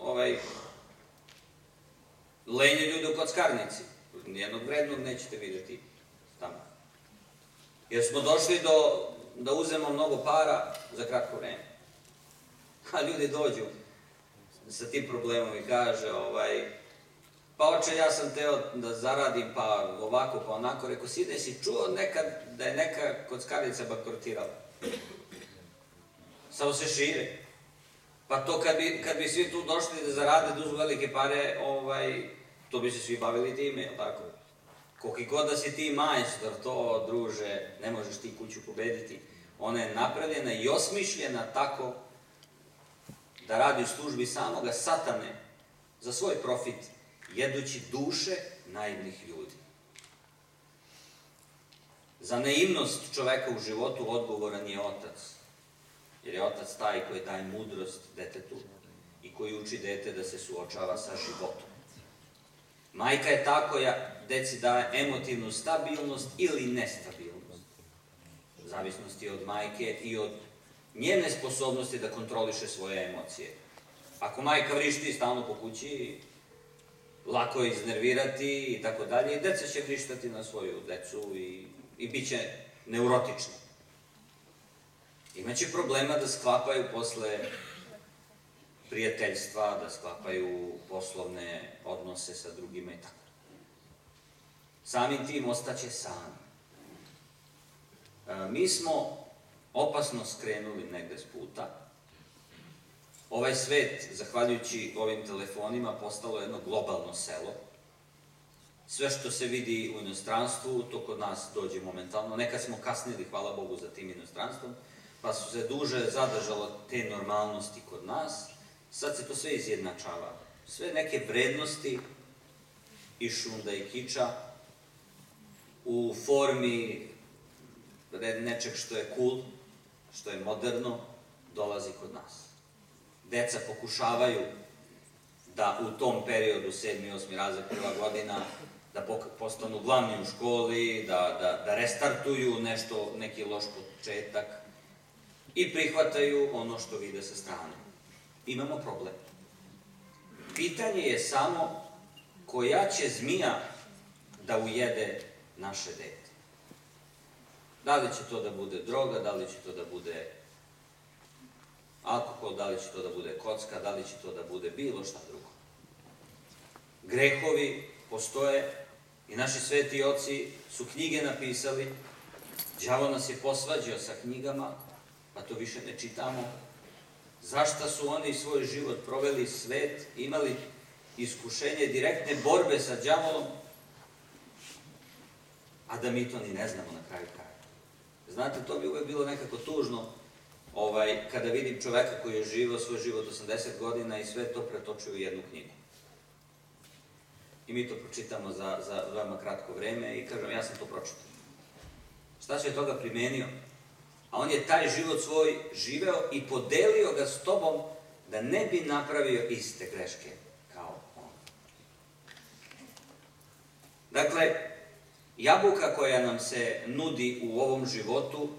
lenje ljude u kockarnici. Nijednog vrednog nećete vidjeti tamo. Jer smo došli da uzemo mnogo para za kratko vreme. A ljudi dođu sa tim problemom i kaže, pa oče, ja sam teo da zaradim, pa ovako, pa onako. Rekao, sine, si čuo nekad da je neka kockarnica bankrotirala? Samo se šire. Pa to kad bi svi tu došli da zarade, da uzmu velike pare, to bi se svi bavili time, jel tako? Koliko god da si ti majstor, to, druže, ne možeš ti kuću pobediti. Ona je napravljena i osmišljena tako da radi u službi samoga satane za svoj profit, jedući duše naivnih ljudi. Za naivnost čoveka u životu odgovoran je otac, jer je otac taj koji daje mudrost detetu i koji uči dete da se suočava sa životom. Majka je ta koja deci daje emotivnu stabilnost ili nestabilnost. U zavisnosti od majke i od njene sposobnosti da kontroliše svoje emocije. Ako majka vrišti stalno po kući, lako je iznervirati i tako dalje, i deca će vrištati na svoju decu i bit će neurotični. Imaće problema da sklapaju posle prijateljstva, da sklapaju poslovne odnose sa drugima i tako. Samim tim ostaće sami. Mi smo opasno skrenuli negde s puta. Ovaj svet, zahvaljujući ovim telefonima, postalo jedno globalno selo. Sve što se vidi u inostranstvu, to kod nas dođe momentalno. Nekad smo kasnili, hvala Bogu, za tim inostranstvom, pa su se duže zadržalo te normalnosti kod nas. Sad se to sve izjednačava. Sve neke vrednosti i šunda i kiča u formi nečeg što je cool, što je moderno, dolazi kod nas. Deca pokušavaju da u tom periodu, 7. i 8. razred, 1. godina, da postanu glavni u školi, da restartuju nešto, neki loš početak i prihvataju ono što vide sa strane. Imamo problem. Pitanje je samo koja će zmija da ujede naše dete. Da li će to da bude droga, da li će to da bude alkohol, da li će to da bude kocka, da li će to da bude bilo šta drugo. Grehovi postoje i naši sveti oci su knjige napisali, đavo nas je posvađao sa knjigama, pa to više ne čitamo. Zašta su oni svoj život proveli svet, imali iskušenje direktne borbe sa đavolom, a da mi to ni ne znamo na kraju kraja. Znate, to bi uvek bilo nekako tužno kada vidim čoveka koji je živao svoj život 80 godina i sve to pretočio u jednu knjigu. I mi to pročitamo za veoma kratko vreme i kažem, ja sam to pročitao. Šta si od toga primenio? A on je taj život svoj živeo i podelio ga s tobom da ne bi napravio iste greške kao on. Dakle, jabuka koja nam se nudi u ovom životu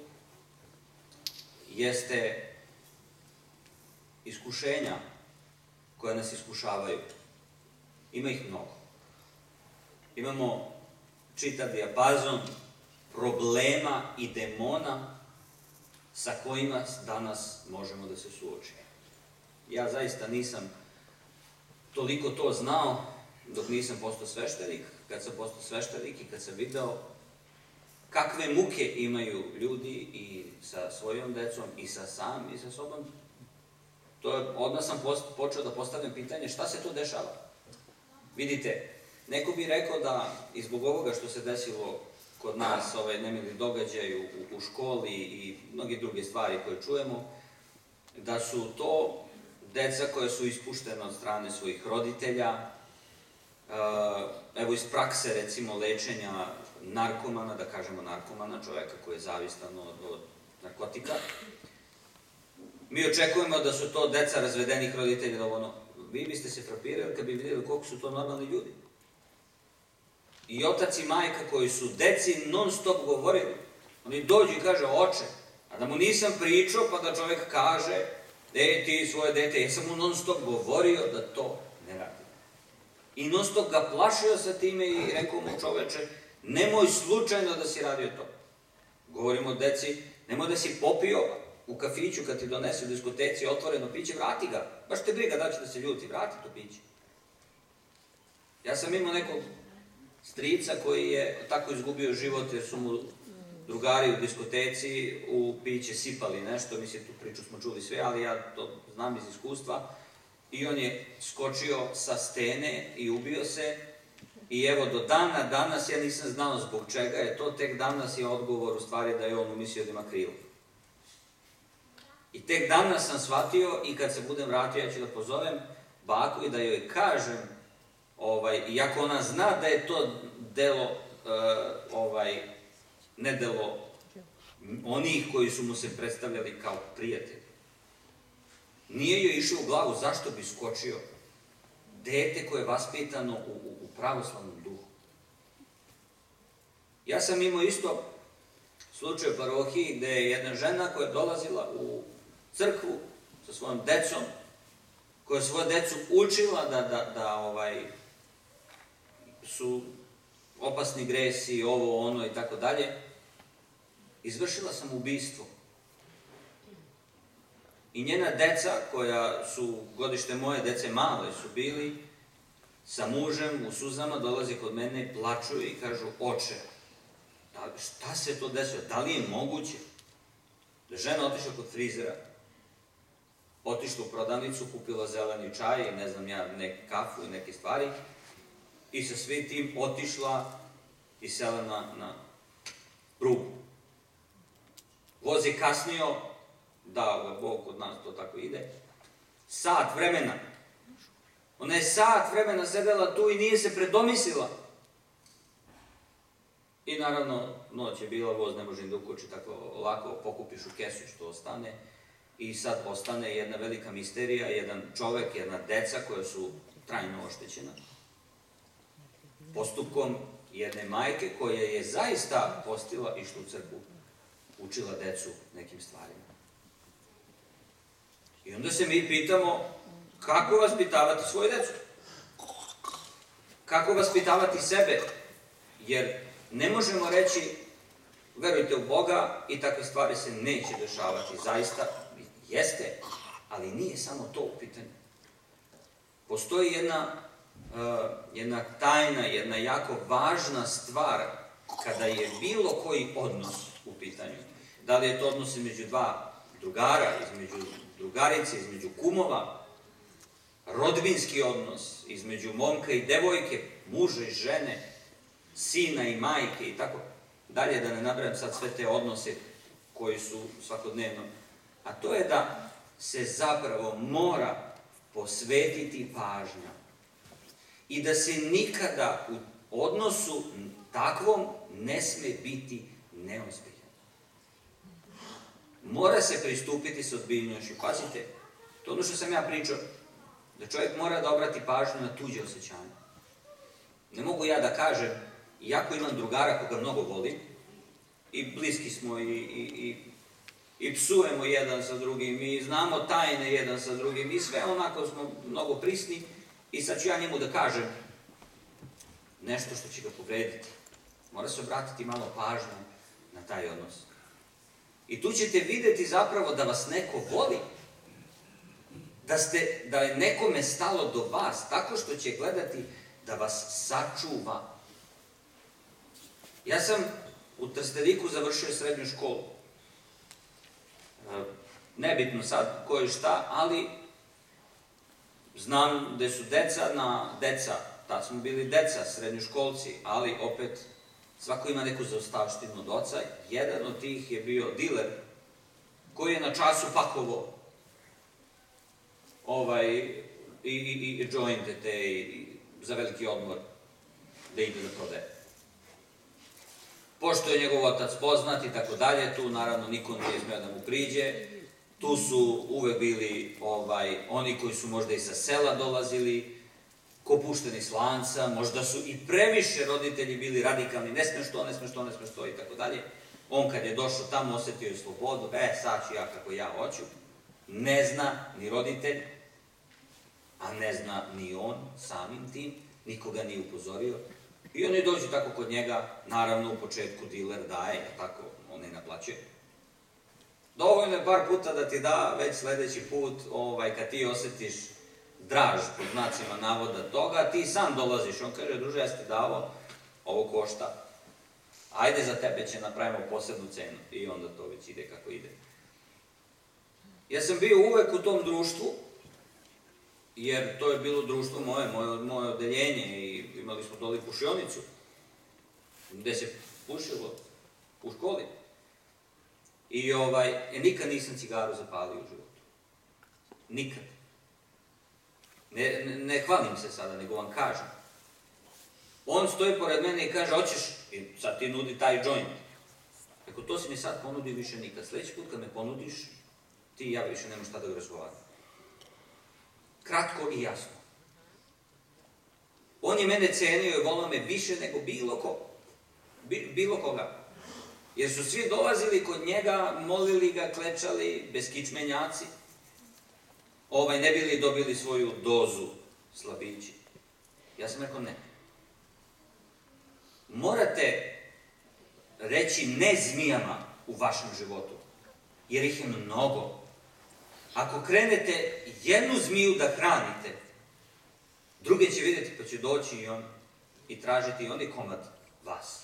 jeste iskušenja koja nas iskušavaju. Ima ih mnogo. Imamo čitav dijapazon problema i demona sa kojima danas možemo da se suočimo. Ja zaista nisam toliko to znao dok nisam postao sveštenik. Kad sam postao sveštenik i kad sam video kakve muke imaju ljudi i sa svojom decom i sa sam i sa sobom, odmah sam počeo da postavljam pitanje šta se to dešava. Vidite, neko bi rekao da i zbog ovoga što se desilo kod nas, nemili događaj u školi i mnoge druge stvari koje čujemo, da su to deca koja su ispuštena od strane svojih roditelja, evo iz prakse recimo lečenja narkomana, da kažemo narkomana, čoveka koji je zavistan od narkotika. Mi očekujemo da su to deca razvedenih roditelja, vi biste se frapirali kad bi vidjeli koliko su to normalni ljudi. I otac i majka koji su deci non stop govorili, oni dođu i kaže oče, a da mu nisam pričao pa da čovek kaže, ti svoje dete, ja sam mu non stop govorio da to ne radi. I non stop ga plašio sa time i rekao mu čoveče, nemoj slučajno da si radio to. Govorimo deci, nemoj da si popio u kafiću kad ti donese u diskoteci otvoreno piće, vrati ga. Baš te briga da će da se ljuti, vrati to piće. Ja sam imao nekog strica koji je tako izgubio život jer su mu drugari u diskoteci u piće sipali nešto, mislim tu priču smo čuli sve, ali ja to znam iz iskustva. I on je skočio sa stene i ubio se. I evo, do dana danas ja nisam znao zbog čega je to, tek danas je odgovor u stvari da je on umislio da ima krilo. I tek danas sam shvatio i kad se budem vratio ja ću da pozovem baku i da joj kažem, iako ona zna da je to delo, nedelo onih koji su mu se predstavljali kao prijatelji. Nije joj išao u glavu zašto bi skočio dete koje je vaspitano u pravoslavnom duhu. Ja sam imao isto slučaj u parohiji gde je jedna žena koja je dolazila u crkvu sa svojom decom koja svoje decu učila da su opasni gresi, ovo, ono i tako dalje, izvršila sam ubistvo. I njena deca, koja su, godište moje dece male su bili, sa mužem u suzama dolaze kod mene, plaču i kažu, oče, šta se to desilo? Da li je moguće da žena otišla kod frizera, otišla u prodavnicu, kupila zeleni čaj i ne znam ja, kafu i neke stvari i sa svim tim otišla i sela na prugu. Voz je kasnio, dao ga Bog, kod nas to tako ide, sat vremena. Ona je sat vremena sedela tu i nije se predomislila. I naravno, noć je bila, voz ne može ni da ukoči tako lako, pokupiš u kesu što ostane. I sad ostane jedna velika misterija, jedan čovek, jedna deca koja su trajno oštećena. Postupkom jedne majke koja je zaista postila i išla u crkvu, učila decu nekim stvarima. I onda se mi pitamo kako vaspitavati svoju decu? Kako vaspitavati sebe? Jer ne možemo reći verujte u Boga i takve stvari se neće dešavati. Zaista jeste, ali nije samo to u pitanju. Postoji jedna tajna, jedna jako važna stvar kada je bilo koji odnos u pitanju. Da li je to odnos između dva drugara, između drugarice, između kumova, rodbinski odnos između momka i devojke, muža i žene, sina i majke i tako dalje, da ne nabrajam sad sve te odnose koji su svakodnevno. A to je da se zapravo mora posvetiti pažnja i da se nikada u odnosu takvom ne sme biti neozbiljan. Mora se pristupiti s ozbiljnošću. Pazite, to ono što sam ja pričao, da čovjek mora da obrati pažnju na tuđe osjećanje. Ne mogu ja da kažem, iako imam drugara koga mnogo volim, i bliski smo i psujemo jedan sa drugim, i znamo tajne jedan sa drugim, i sve onako smo mnogo prisni, i sad ću ja njemu da kažem nešto što će ga povrediti. Mora se obratiti malo pažnju na taj odnos. I tu ćete videti zapravo da vas neko voli, da je nekome stalo do vas, tako što će gledati da vas sačuva. Ja sam u Trsteniku završio srednju školu. Nebitno sad ko je šta, ali znam gde su deca, tad smo bili deca, srednjoškolci, ali opet svako ima neku zaostavštinu od oca. Jedan od tih je bio diler koji je na času pakovao i jointe te za veliki odmor da ide da prodaje. Pošto je njegov otac poznat i tako dalje, tu naravno niko nije smeo da mu priđe, tu su uvek bili oni koji su možda i sa sela dolazili, ko pušteni s lanca, možda su i previše roditelji bili radikalni, ne smeš to i tako dalje. On kad je došao tamo osetio je slobodu, sad ću ja kako ja hoću. Ne zna ni roditelj, a ne zna ni on samim tim, nikoga nije upozorio. I oni dođu tako kod njega, naravno u početku diler daje, tako, on ne naplaćuje. Dovoljno je par puta da ti da, već sledeći put, kad ti osetiš draž, pod znacima navoda toga, ti sam dolaziš, on kaže, druže, ja si ti dao, ovo košta, ajde za tebe će napravimo posebnu cenu. I onda to već ide kako ide. Ja sam bio uvek u tom društvu, jer to je bilo društvo moje odeljenje i imali smo dole pušionicu, gde se pušilo u školi. I nikad nisam cigaru zapalio u životu. Nikad. Ne hvalim se sada, nego vam kažem. On stoji pored mene i kaže, hoćeš? I sad ti nudi taj joint. Ako to si mi sad ponudio, više nikad. Sljedeći put kad me ponudiš, ti i ja više nema šta da razgovaram. Kratko i jasno. On je mene cenio i volao me više nego bilo koga. Jer su svi dolazili kod njega, molili ga, klečali, beskičmenjaci. ne bi li dobili svoju dozu slabići? Ja sam rekao ne. Morate reći ne zmijama u vašem životu, jer ih je mnogo. Ako krenete jednu zmiju da hranite, druge će vidjeti pa će doći i tražiti i oni komad vas.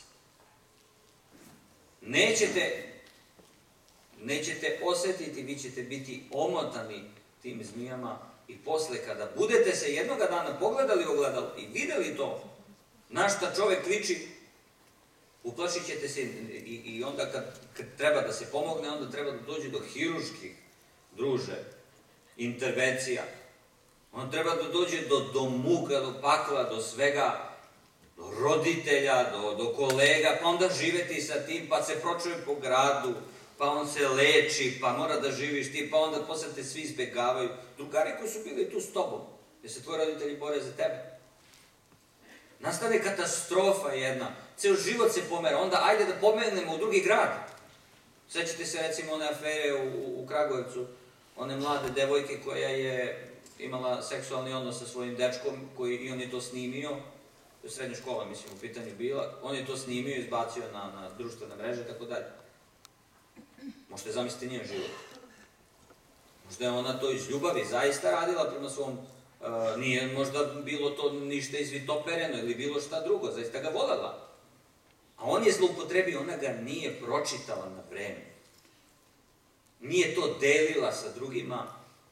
Nećete osjetiti, vi ćete biti omotani tim zmijama i posle kada budete se jednoga dana pogledali u ogledalo i vidjeli to, na šta čovjek liči, uplašit ćete se i onda kad treba da se pomogne, onda treba da dođe do hirurških, druže, intervencija. On treba da dođe do muka, do pakla, do svega, do roditelja, do kolega, pa onda živeti sa tim, pa se pročuje po gradu, pa on se leči, pa mora da živiš ti, pa onda posle te svi izbjegavaju. Drugari koji su bili tu s tobom, jer se tvoji roditelji bore za tebe. Nastane katastrofa jedna, ceo život se pomera, onda ajde da pomenemo u drugi grad. Sećate se recimo one afere u Kragujevcu, one mlade devojke koja je imala seksualni odnos sa svojim dečkom i on je to snimio, to je srednja škola, mislim, u pitanju bila, on je to snimio, izbacio na društvene mreže, tako dalje. Možete zamisliti njen život. Možda je ona to iz ljubavi zaista radila prema svom, nije možda bilo to ništa izvitopereno ili bilo šta drugo, zaista ga voljela. A on je zloupotrebio, ona ga nije pročitala na vreme. Nije to delila sa drugima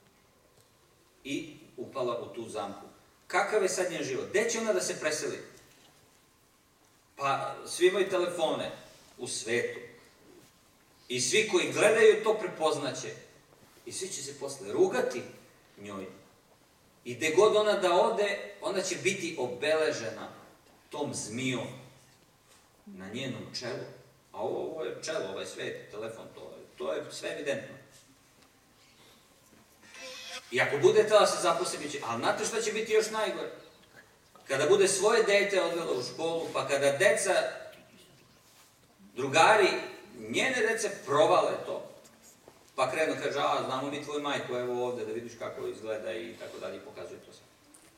i upala u tu zamku. Kakav je sad njen život? Gde će ona da se preseli? Pa svi imaju telefone u svetu. I svi koji gledaju to prepoznaće. I svi će se posle rugati njoj. I gde god ona da ode, ona će biti obeležena tom zmijom na njenom čelu. A ovo je čelo, ovaj svet, telefon, to je sve evidentno. I ako bude tela se zaposli, ali znate šta će biti još najgore? Kada bude svoje dete odvela u školu, pa kada deca, drugari, njene dece provale to, pa krenu kaže, znamo mi tvoju majku, evo ovde, da vidiš kako izgleda i tako dalje, i pokazuje to sve.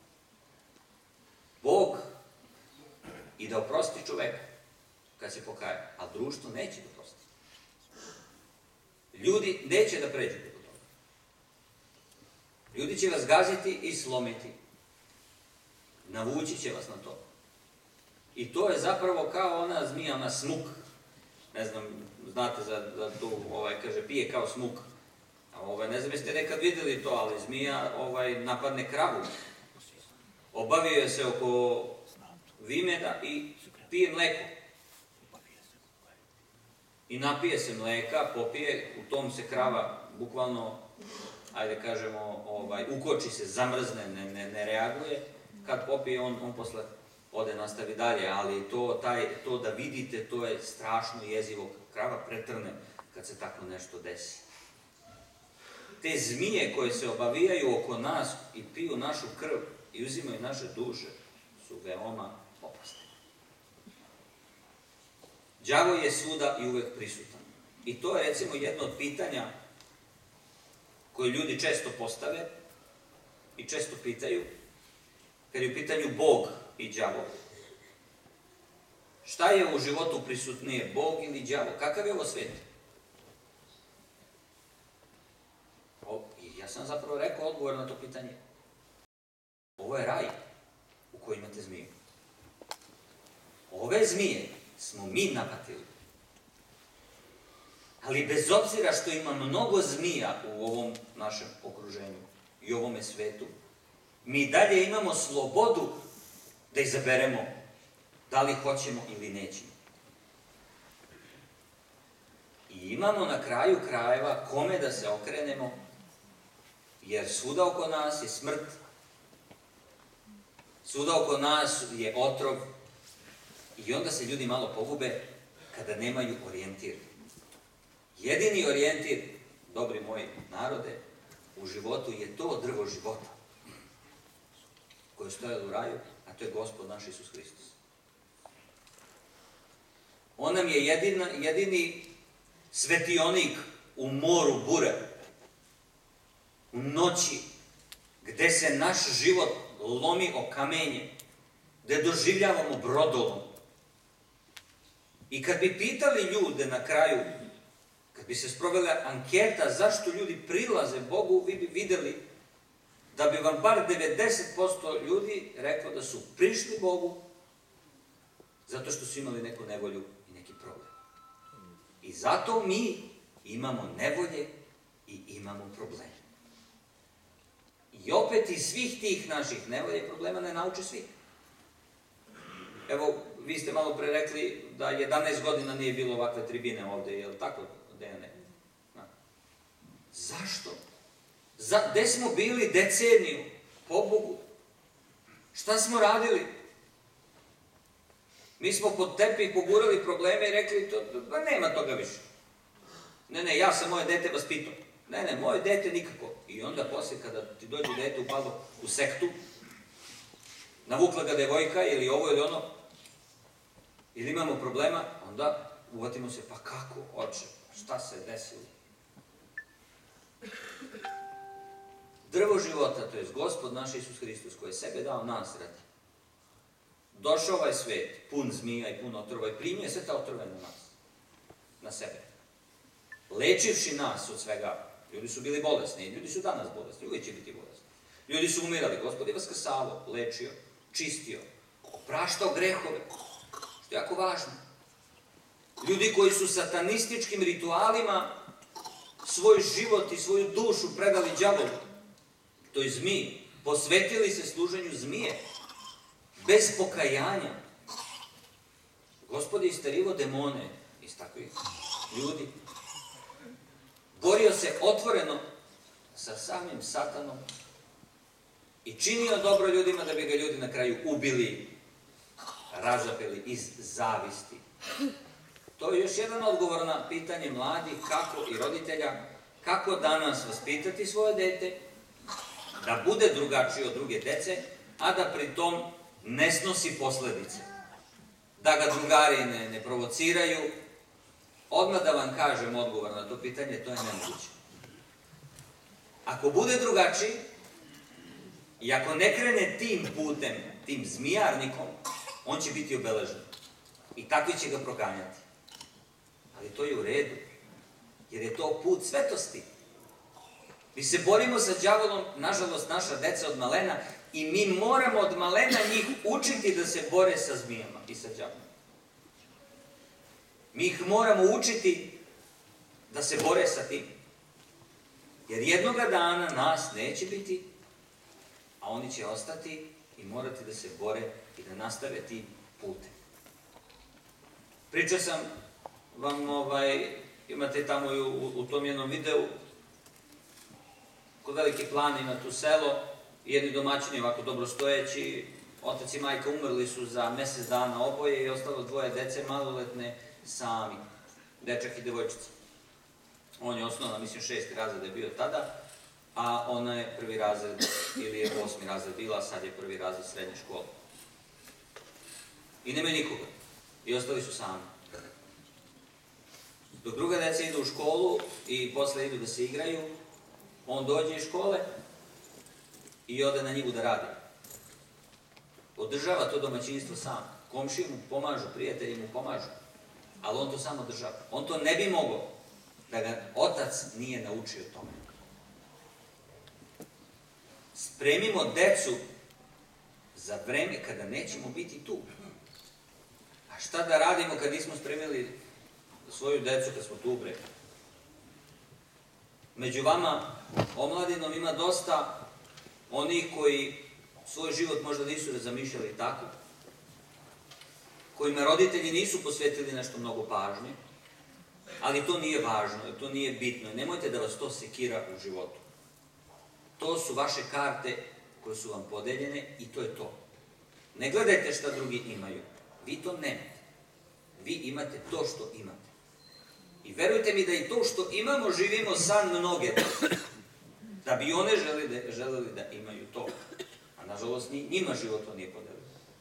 Bog i da oprosti čoveka kad se pokaje, a društvo neće da oprosti. Ljudi neće da pređu preko toga. Ljudi će vas gaziti i slomiti. Navući će vas na to. I to je zapravo kao ona zmija, ona smuk. Ne znam, znate za tu, kaže, pije kao smuk. Ne znam, jeste nekad vidjeli to, ali zmija napadne kravu. Obavio se oko vimena i pije mleko. I napije se mleka, popije, u tom se krava bukvalno, ajde kažemo, ukoči se, zamrzne, ne reaguje. Kad popije, on posle ode, nastavi dalje, ali to da vidite, to je strašno jezivo. Krava pretrne kad se tako nešto desi. Te zmije koje se obavijaju oko nas i piju našu krv i uzimaju naše duše su veoma opasne. Đavo je svuda i uvek prisutan. I to je recimo jedno od pitanja koje ljudi često postave i često pitaju, kad je u pitanju Bog i đavo. Šta je u životu prisutnije, Bog ili đavo? Kakav je ovo svet? Ja sam zapravo rekao odgovor na to pitanje. Ovo je raj u kojem imate zmiju. Ove zmije smo mi napatili. Ali bez obzira što ima mnogo zmija u ovom našem okruženju i ovome svetu, mi dalje imamo slobodu da izaberemo da li hoćemo ili nećemo. I imamo na kraju krajeva kome da se okrenemo, jer svuda oko nas je smrt, svuda oko nas je otrov i onda se ljudi malo pogube kada nemaju orijentir. Jedini orijentir, dobri moji narode, u životu je to drvo života koje stoje u raju, a to je Gospod naš Isus Hristos. On nam je jedini svetionik u moru bure, u noći gde se naš život lomi o kamenje, gde doživljavamo brodolom. I kad bi pitali ljude na kraju, kad bi se sprovela anketa zašto ljudi prilaze Bogu, vi bi videli da bi vam bar 90% ljudi reklo da su prišli Bogu zato što su imali neku nevolju i neki problem. I zato mi imamo nevolje i imamo probleme. I opet iz svih tih naših nevolja i problema ne nauče svi. Evo, vi ste malo pre rekli da 11 godina nije bilo ovakve tribine ovde, je li tako, Dejane? Zašto? Gde smo bili deceniju? Pobogu. Šta smo radili? Mi smo pod tepih pogurali probleme i rekli, pa nema toga više. Ne, ja sam moje dete vaspitao. Ne, moje dete nikako. I onda poslije kada ti dođe dete upalo u sektu, navukla ga devojka ili ovo ili ono, ili imamo problema, onda uvatimo se, pa kako, oče, šta se desilo? Drvo života, to je Gospod naš Isus Hristos, koji je sebe dao nas radi. Došao ovaj svet, pun zmija i pun otrova i primio sve ta otrove na nas, na sebe. Lečivši nas od svega, ljudi su bili bolesni, ljudi su danas bolesni, uvijek će biti bolesni. Ljudi su umirali, Gospod je vaskrsavao, lečio, čistio, opraštao grehove, što je jako važno. Ljudi koji su satanističkim ritualima svoj život i svoju dušu predali đavolu, toj zmiji, posvetili se služenju zmije, bez pokajanja. Gospod je istarivo demone iz takvih ljudi. Borio se otvoreno sa samim satanom i činio dobro ljudima da bi ga ljudi na kraju ubili, razapeli iz zavisti. To je još jedan odgovor na pitanje mladih, kako i roditelja, kako danas vaspitati svoje dete, da bude drugačiji od druge dece, a da pri tom ne snosi posledice. Da ga drugari ne provociraju. Odmah da vam kažem odgovor na to pitanje, to je nemoguće. Ako bude drugačiji i ako ne krene tim putem, tim zmijarnikom, on će biti obeležen. I takvi će ga proganjati. Ali to je u redu, jer je to put svetosti. Mi se borimo sa đavolom, nažalost, naša deca od malena, i mi moramo od malena njih učiti da se bore sa zmijama i sa đavolom. Mi ih moramo učiti da se bore sa tim. Jer jednoga dana nas neće biti, a oni će ostati i morati da se bore i da nastave tim putem. Pričao sam vam, imate tamo i u tom jednom videu, kod Velike Plane ima tu selo, jedni domaćini ovako dobro stojeći, otac i majka umrli su za mjesec dana oboje i ostalo dvoje dece maloletne sami, dečak i devojčica. On je osnovna, mislim 6. razred je bio tada, a ona je 1. razred ili je 8. razred bila, a sad je 1. razred srednje škole. I nema nikoga. I ostali su sami. Dok druga deca idu u školu i posle idu da se igraju, on dođe iz škole i ode na njivu da radi. Održava to domaćinstvo sam. Komšije mu pomažu, prijatelji mu pomažu, ali on to samo održava. On to ne bi mogao da ga otac nije naučio tome. Spremimo decu za vreme kada nećemo biti tu. A šta da radimo kad nismo spremili svoju decu kad smo tu bre? Među vama, omladinom, ima dosta onih koji svoj život možda nisu zamišljali tako, kojima roditelji nisu posvetili nešto mnogo pažnje, ali to nije važno, to nije bitno. Nemojte da vas to sekira u životu. To su vaše karte koje su vam podeljene i to je to. Ne gledajte šta drugi imaju. Vi to nemate. Vi imate to što imate. I verujte mi da i to što imamo živimo san mnoge da bi one želeli da imaju to. A nažalost njima život to nije podelio.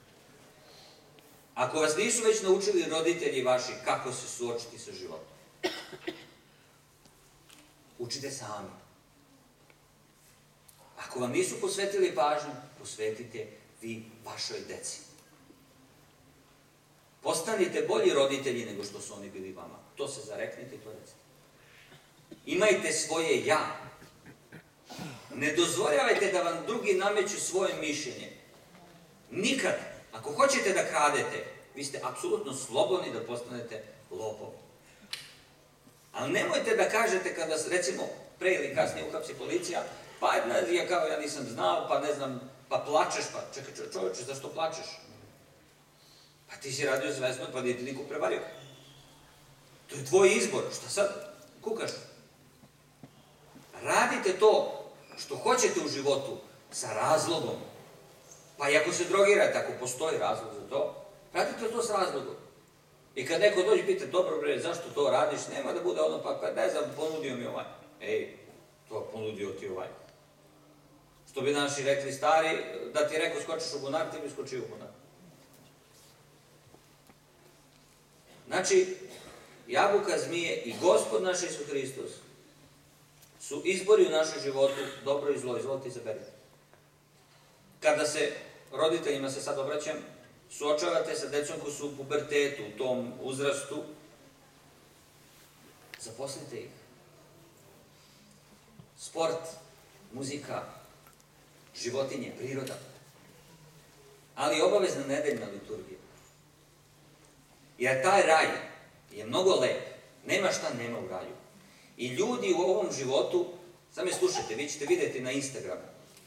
Ako vas nisu već naučili roditelji vaši kako se suočiti sa životom, učite sami. Ako vam nisu posvetili pažnju, posvetite vi vašoj deci. Postanite bolji roditelji nego što su oni bili vama. To se zareknite i to recite. Imajte svoje ja. Ne dozvoljavajte da vam drugi nameću svoje mišljenje. Nikad. Ako hoćete da kradete, vi ste apsolutno slobodni da postanete lopovi. Ali nemojte da kažete kada, recimo, pre ili kasnije uhapsi policija, pa ja nisam znao, pa ne znam, pa plačeš, pa čekaj čovječe, zašto plačeš? Pa ti si radio svesno, pa nije ti niko prevario. To je tvoj izbor, šta sad kukaš? Radite to što hoćete u životu sa razlogom. Pa i ako se drogirate, ako postoji razlog za to, radite to s razlogom. I kad neko dođe i pita, dobro bre, zašto to radiš, nema da bude ono, pa ne znam, ponudio mi ovaj. Ej, to ponudio ti ovaj. Što bi naši rekli stari, da ti rekao skočiš u bunar, ti bi skočio u bunar. Znači, jabuka zmije i Gospod naš Isus Hristos su izbori u našem životu, dobro i zlo, izvolite izaberite. Kada se, roditeljima se sad obraćam, suočavate sa decom koji su u pubertetu, u tom uzrastu, zaposlite ih. Sport, muzika, životinje, priroda, ali obavezna nedeljna liturgija. Jer taj raj je mnogo lep, nema šta nema u raju. I ljudi u ovom životu, sad me slušajte, vi ćete vidjeti na Instagramu,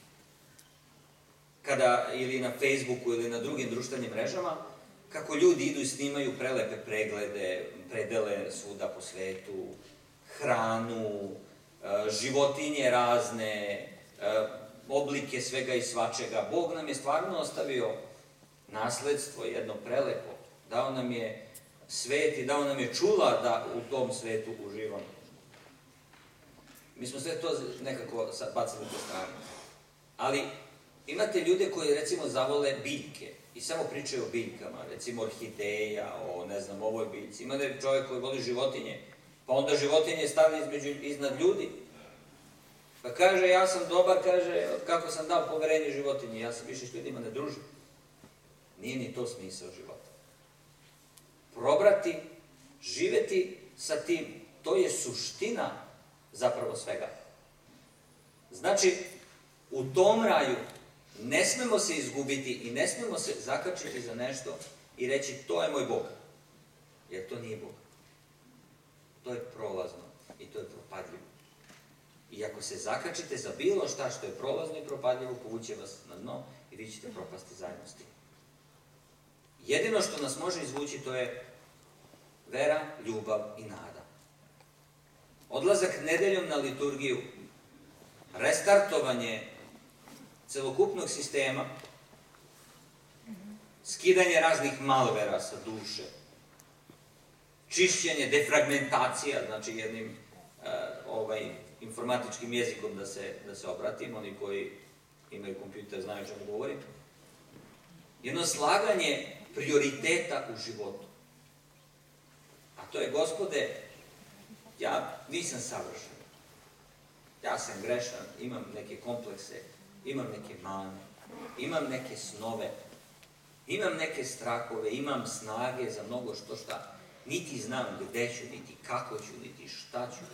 ili na Facebooku ili na drugim društvenim mrežama, kako ljudi idu i snimaju prelepe preglede, predele svuda po svetu, hranu, životinje razne, oblike svega i svačega. Bog nam je stvarno ostavio nasledstvo jedno prelepo. Dao nam je svet i dao nam je čula da u tom svetu uživamo. Mi smo sve to nekako sad bacili po stranu. Ali imate ljude koji recimo zavole biljke i samo pričaju o biljkama, recimo orhideja, o ne znam, ovoj biljci. Ima čovjek koji voli životinje, pa onda životinje stavlja iznad ljudi. Pa kaže, ja sam dobar, kaže, kako sam dao poverenje životinji, ja se više s ljudima ne družim. Nije ni to smisao života. Probrati, živeti sa tim, to je suština zapravo svega. Znači, u tom raju ne smemo se izgubiti i ne smemo se zakačiti za nešto i reći to je moj Bog. Jer to nije Bog. To je prolazno i to je propadljivo. I ako se zakačite za bilo šta što je prolazno i propadljivo, povuće vas na dno i vi ćete propasti zajedno s tim. Jedino što nas može izvući to je vera, ljubav i nada. Odlazak nedeljom na liturgiju, restartovanje celokupnog sistema, skidanje raznih malvera sa duše, čišćenje, defragmentacija, znači jednim informatičkim jezikom da se obratim, oni koji imaju kompjuter znaju o čemu govorim, jedno slaganje prioriteta u životu. A to je, Gospode, ja nisam savršen. Ja sam grešan, imam neke komplekse, imam neke mane, imam neke snove, imam neke strahove, imam snage za mnogo što šta. Niti znam gde ću, niti kako ću, niti šta ću.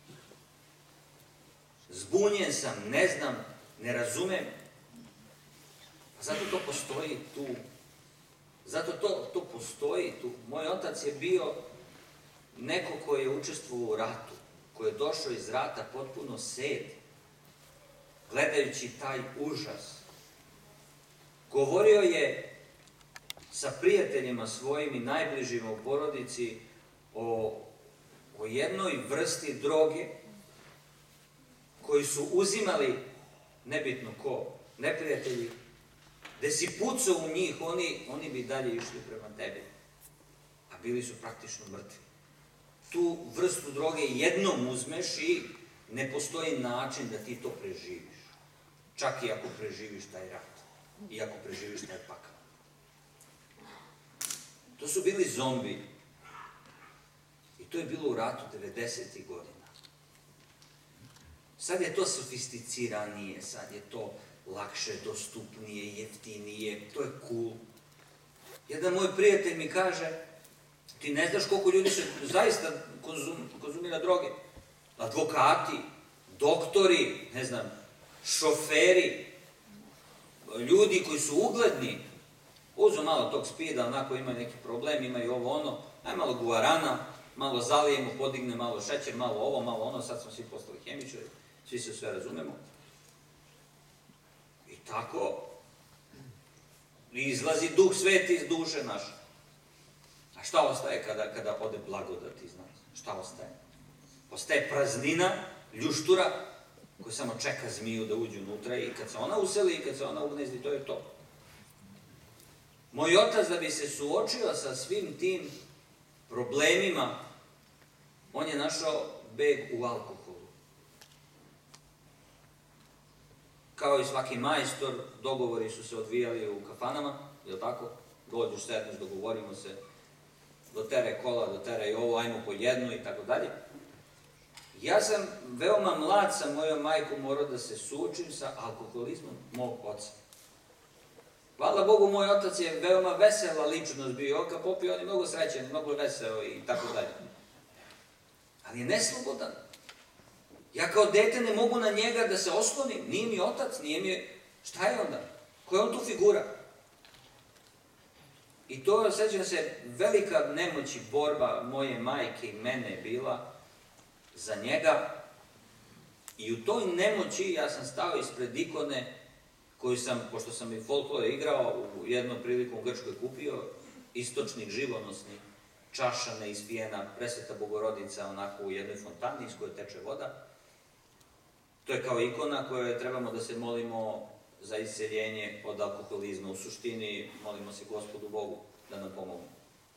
Zbunjen sam, ne znam, ne razumem. A zato to postoji tu. Zato to postoji tu. Moj otac je bio neko koji je učestvovao u ratu, koji je došao iz rata potpuno sed, gledajući taj užas. Govorio je sa prijateljima svojim i najbližima u porodici o jednoj vrsti droge koju su uzimali, nebitno ko, neprijatelji, gde si pucao u njih, oni bi dalje išli prema tebi, a bili su praktično mrtvi. Tu vrstu droge jednom uzmeš i ne postoji način da ti to preživiš. Čak i ako preživiš taj rat. I ako preživiš taj pakao. To su bili zombi. I to je bilo u ratu 90. godina. Sad je to sofisticiranije, sad je to lakše, dostupnije, jeftinije, to je cool. Jedan moj prijatelj mi kaže, ti ne znaš koliko ljudi se zaista konzumira droge. Advokati, doktori, ne znam, šoferi, ljudi koji su ugledni, uzu malo tog spida, onako imaju neki problem, imaju ovo ono, aj malo guarana, malo zalijemo, podigne malo šećer, malo ovo, malo ono, sad smo svi postali hemičari, svi se sve razumemo. I tako izlazi Duh Sveti iz duše naše. A šta ostaje kada ode blagodat iz nas? Šta ostaje? Ostaje praznina, ljuštura, koja samo čeka zmiju da uđe unutra i kad se ona useli i kad se ona ugnezdi, to je to. Moj otac, da bi se suočio sa svim tim problemima, on je našao beg u alkoholu. Kao i svaki majstor, dogovori su se odvijali u kafanama, je li tako? Dođeš, sedneš, dogovorimo se, dotere kola, dotere i ovo, ajmo po jednu i tako dalje. Ja sam veoma mlad sa mojom majkom morao da se suočim sa alkoholizmom mog oca. Hvala Bogu, moj otac je veoma vesela ličnost bio, kad popio, on je mnogo srećen, mnogo veseo i tako dalje. Ali je neslobodan. Ja kao dete ne mogu na njega da se oslonim, nije mi otac, nije mi... Šta je onda? Koja je on tu figura? I to, sećam se, velika nemoć i borba moje majke i mene je bila za njega. I u toj nemoći ja sam stao ispred ikone koju sam, pošto sam i folklore igrao, u jednom priliku u Grčkoj kupio, istočnik živonosni, čaša neispijena, Presveta Bogorodica, onako u jednoj fontani iz koje teče voda. To je kao ikona kojoj trebamo da se molimo za isceljenje od alkoholizma. U suštini, molimo se Gospodu Bogu da nam pomogne.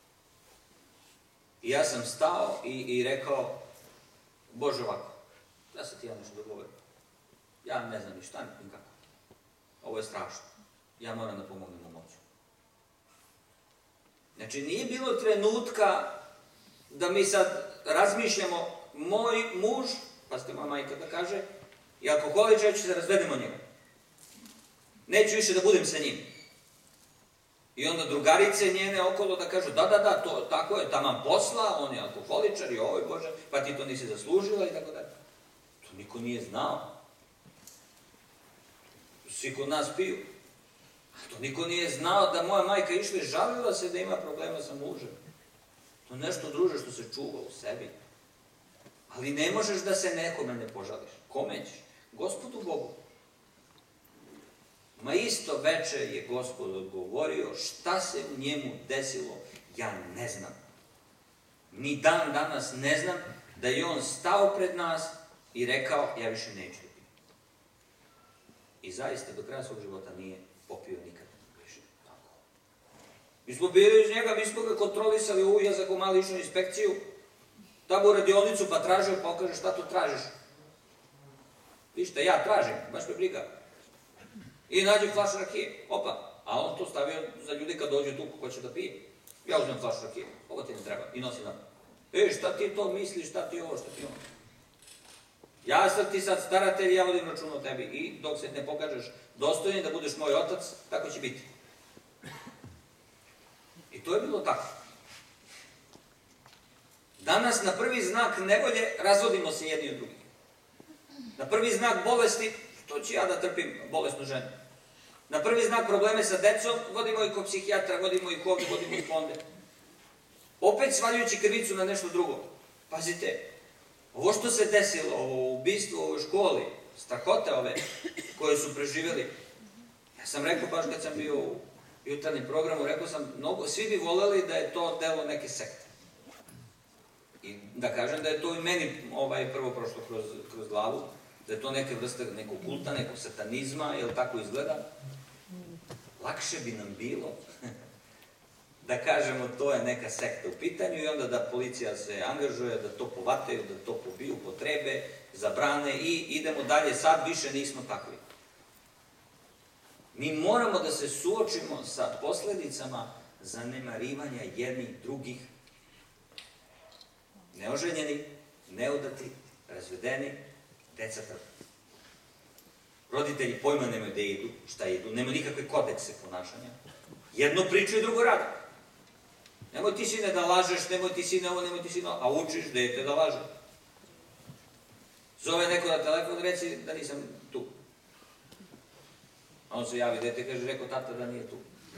I ja sam stao i rekao, Bože, ovako, da se ti ja nešto dogovorim. Ja ne znam ni šta, ni kako. Ovo je strašno. Ja moram da pomognem u moću. Znači, nije bilo trenutka da mi sad razmišljamo, moj muž, pa ste moja majka da kaže, i alkoholičar, ja ću se razvedem od njega. Neću više da budem sa njim. I onda drugarice njene okolo da kažu, da, to tako je, taman posla, on je alkoholičar i ovoj Bože, pa ti to nisi zaslužila i tako dalje. To niko nije znao. Svi kod nas piju. A to niko nije znao da moja majka išla i žalila se da ima problema sa mužem. To nešto, druže, što se čuva u sebi. Ali ne možeš da se nekome ne požališ. Kome ćeš? Gospodu Bogu. Ma isto veče je Gospod odgovorio, šta se u njemu desilo, ja ne znam. Ni dan danas ne znam da je on stao pred nas i rekao, ja više neću da pijem. I zaista do kraja svog života nije popio nikad više. Tako. Mi smo bili iz njega, mi smo ga kontrolisali u ujazak u mali išao inspekciju, tamo u radionicu pa tražio, pa kaže šta to tražiš? Viš šta, ja tražim, baš me briga. I nađe flaš rakije, opa, a on to stavio za ljude kad dođu tu ko će da pije. Ja uzmem flaš rakije, ovo ti ne treba, i nosi nam. Šta ti to misliš, šta ti ovo, šta ti ono? Ja sam ti sad staratelj, ja vodim račun o tebi i dok se ne pokažeš dostojni da budeš moj otac, tako će biti. I to je bilo tako. Danas na prvi znak nevolje razvodimo se jedni od drugih. Na prvi znak bolesti, što ću ja da trpim bolesnu ženu? Na prvi znak probleme sa decom, vodimo ih kod psihijatra, vodimo ih ovde, vodimo ih onde. Opet svaljujući krivicu na nešto drugo. Pazite, ovo što se desilo, ovo ubistvo u ovoj školi, strahote ove koje su preživjeli, ja sam rekao, baš kad sam bio u jutarnjem programu, rekao sam, svi bi voljeli da je to delo neke sekte. I da kažem da je to i meni prvo prošlo kroz glavu, da je to neke vrste nekog kulta, nekog satanizma, jel tako izgleda? Lakše bi nam bilo da kažemo to je neka sekta u pitanju i onda da policija se angažuje, da to povataju, da to pobiju, potrebe, zabrane i idemo dalje, sad više nismo takvi. Mi moramo da se suočimo sa posledicama zanemarivanja jednih drugih, neoženjeni, neudati, razvedeni, deca trpe. Roditelji pojma nemaju gde idu, šta idu, nemaju nikakve kodekse ponašanja. Jedno pričaju, drugo rade. Nemoj ti sine da lažeš, nemoj ti sine ovo, nemoj ti sine ovo, a učiš dete da laže. Zove neko na telefon, reci da nisam tu. A on se javi dete, kaže, rekao tata da nije tu.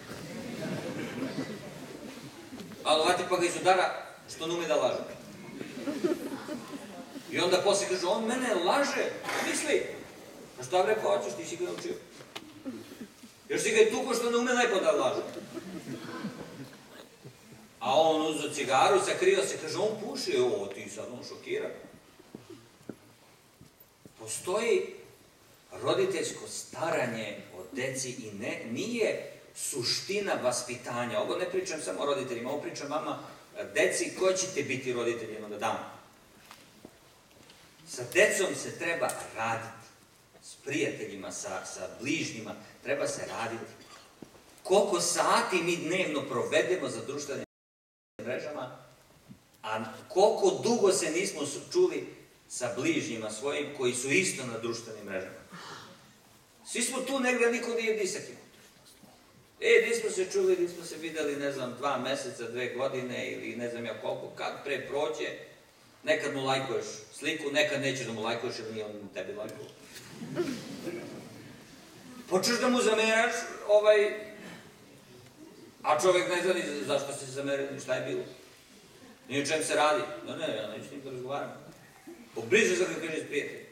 A on vati pa ga izudara što ne ume da laže. I onda posle kaže, on mene laže, misli. A šta bre hoćeš, ti si ga naučio. Još si ga je tuko što ne ume lepo da laže. A on uzeo cigaru, sakrio se, kaže, on puši, ovo ti sad, on šokira. Postoji roditeljsko staranje o deci i nije suština vaspitanja. Ovo ne pričam samo o roditeljima, ovo pričam vama, deci, ko ćete biti roditelji jednoga dana. Sa decom se treba raditi, s prijateljima, sa bližnjima, treba se raditi. Koliko sati mi dnevno provedemo za društvenim mrežama, a koliko dugo se nismo čuli sa bližnjima svojim koji su isto na društvenim mrežama. Svi smo tu negdje, niko nije disakim. Nismo se čuli, nismo se videli, ne znam, 2 meseca, 2 godine ili ne znam ja koliko, kad pre prođe, nekad mu lajkuješ sliku, nekad nećeš da mu lajkuješ ili nije on tebi lajkuje. Počeš da mu zameraš, a čovek ne zna ni zašto se zamerili, ni šta je bilo. Ni o čem se radi. Ne, ja neću s njim da razgovaram. Pobliže za ga kaže s prijateljem.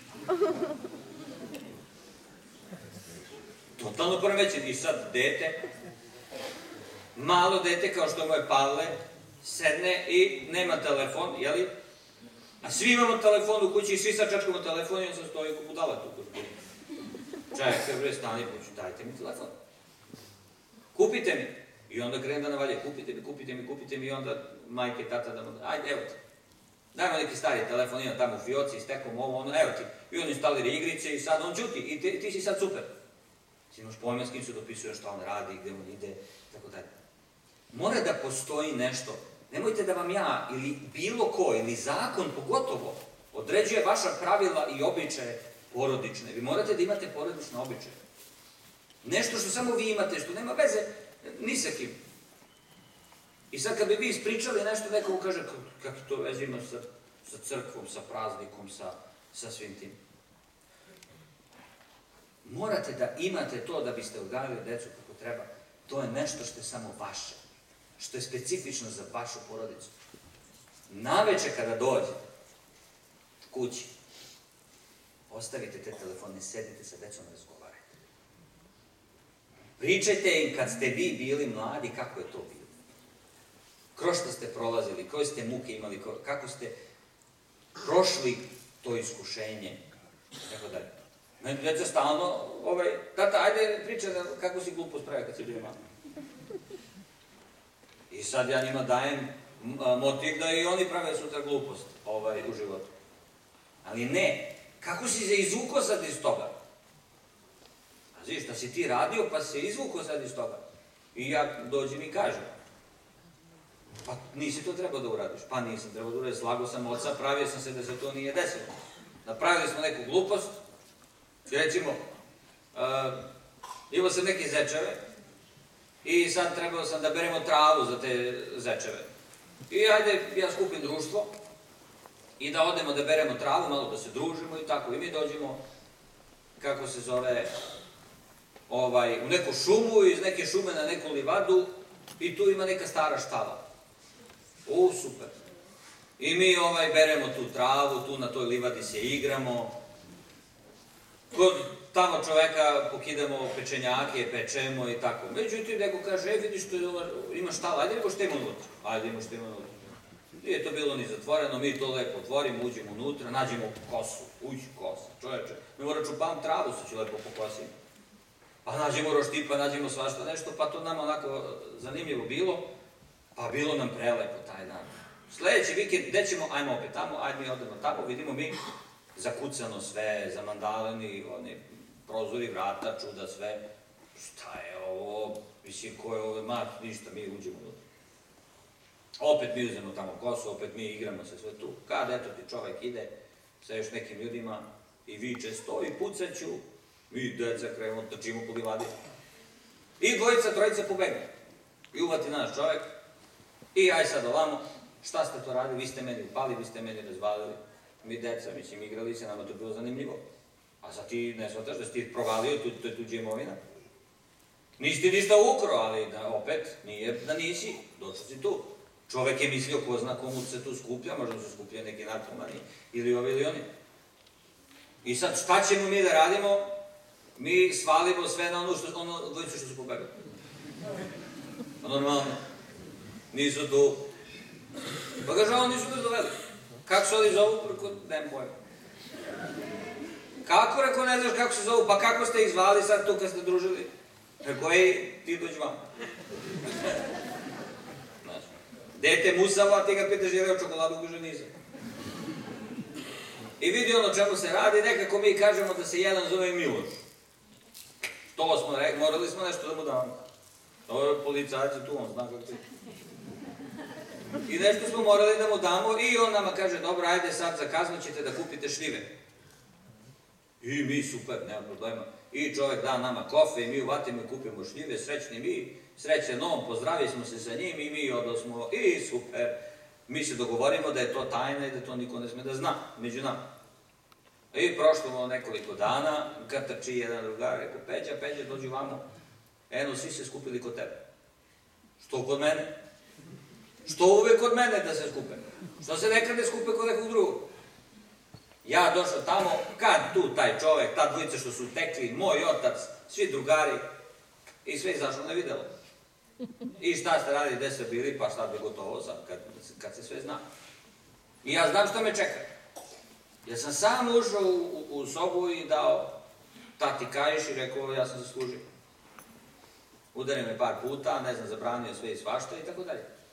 Totalno poremećen. I sad dete, malo dete kao što je moje Pavle, sedne i nema telefon, jeli? A svi imamo telefon u kući i svi sad čačkamo telefon i on sam stoji ko budala tu kod kući. Čajak, bre, stani kuću, dajte mi telefon. Kupite mi. I onda krene da navalje, kupite mi i onda majke i tata da mu da, ajde, evo ti. Dajmo neki stari telefon, imam tamo u fioci, stekom ovo, ono, evo ti. I on instalira igrice i sad on ćuti i ti si sad super. Ti imaš pojma s kim se dopisuje, šta on radi, gde on ide, tako dalje. Mora da postoji nešto. Nemojte da vam ja ili bilo ko, ili zakon pogotovo, određuje vaša pravila i običaje porodične. Vi morate da imate porodične običaje. Nešto što samo vi imate, što nema veze ni sa kim. I sad kad bi vi ispričali nešto, neko kaže kako to veze ima sa crkvom, sa praznikom, sa svim tim. Morate da imate to da biste odgajali decu kako treba. To je nešto što je samo vaše. Što je specifično za vašu porodicu. Naveče kada dođete kući, ostavite te telefone, sedite sa decom i razgovarajte. Pričajte im kad ste vi bili mladi, kako je to bilo. Kroz što ste prolazili, koje ste muke imali, kako ste prošli to iskušenje, tako dalje. Meni deca stalno, tata, ajde pričaj kako si glupost pravio kad si bio mali. I sad ja njima dajem motiv da i oni prave sutra glupost u životu. Ali ne, kako si se izvukao sad iz toga? A znaš, šta si ti radio pa si se izvukao sad iz toga? I ja dođem i kažem, pa nisi to trebao da uradiš. Pa nisam trebao da uradiš, slagao sam oca, pravio sam se da se to nije desilo. Napravili smo neku glupost, i recimo, imao sam neke zečeve, i sad trebao sam da beremo travu za te zečeve. I ajde, ja skupim društvo i da odemo da beremo travu, malo da se družimo i tako. I mi dođemo, kako se zove, u neku šumu, iz neke šume na neku livadu i tu ima neka stara štala. Super. I mi beremo tu travu, tu na toj livadi se igramo. Kod tamo čoveka pokidamo pečenjake, pečemo i tako. Međutim, neko kaže, vidiš, ima štala, ajde nego što ima unutra. Ajde ima što ima unutra. Nije to bilo ni zatvoreno, mi to lepo otvorimo, uđemo unutra, nađemo kosu. Kosa, čoveče. Mi mora čupam travu, se ću lepo pokosimo. Pa nađemo roštipa, nađemo svašta nešto, pa to nam onako zanimljivo bilo, pa bilo nam prelepo taj dan. Sljedeći vikend, gde ćemo, ajmo opet tamo, ajde mi odemo tamo, vidimo mi zakucano sve, zamandaleni, oni prozori, vrata, čuda, sve. Šta je ovo? Mislim, ko je ovo? Ništa, mi uđemo unutra. Opet mi uzemo tamo kosu, opet mi igramo se sve tu. Kad eto ti čovek ide sa još nekim ljudima i viče, stoji, pucaću, Mi, deca, krenemo, trčimo po livadi. I dvojica, trojica pobegne. I uvati naš čovek. I aj sad ovamo, šta ste to radili, vi ste meni upali, vi ste meni razvalili. Mi deca, mislim, igrali se, nama to je bilo zanimljivo. A sad ti ne shvataš da si ti provalio, to je tuđa imovina. Nisi ti ništa ukro, ali opet, nije da nisi, došao si tu. Čovek je mislio ko zna komu se tu skuplja, možda se skuplja neki narkomani ili ovi ili oni. I sad šta ćemo mi da radimo? Mi svalimo sve na ono dvojicu što su pobegli. Normalno. Nisu tu. Pa kaže, oni su nas doveli. Kako se oni zovu? Rekao, nemam pojma. Kako, rekao, ne znaš kako se zovu? Pa kako ste ih zvali sad tu kad ste družili? Rekao, ej, ti dođi vam. Dete musava, ti ga pitaš je leo čokoladu, kaže nisam. I vidi ono čemu se radi, nekako mi kažemo da se jedan zove Miloš. To smo rekli, morali smo nešto da mu damo. Ovo je policajac tu, on zna kako ti. I nešto smo morali da mu damo i on nama kaže, dobro, ajde sad za kaznu ćete da kupite šljive. I mi, super, nema problema. I čovjek da nama kofe i mi uvatimo i kupimo šljive, srećni mi, srećen on, pozdravili smo se sa njim i mi odosmo i super. Mi se dogovorimo da je to tajna i da to niko ne sme da zna, među nama. I prošlo nekoliko dana, kad trči jedan drugar, rekao, Peđa, dođi vamo. Eno, svi se skupili kod tebe. Što kod mene? Što uvek kod mene da se skupe? Što se nekad ne skupe kod nekog drugog? Ja došao tamo, kad tu taj čovek, ta dvojica što su tekli, moj otac, svi drugari, i sve izašlo ne videlo. I šta ste radili, gde ste bili, pa šta bi gotovo sad, kad se sve zna. I ja znam što me čeka. Ja sam sam ušao u sobu i dao, tati kajiš i rekao, ja sam zaslužio. Udario me par puta, ne znam, zabranio sve i svašta i tako dalje.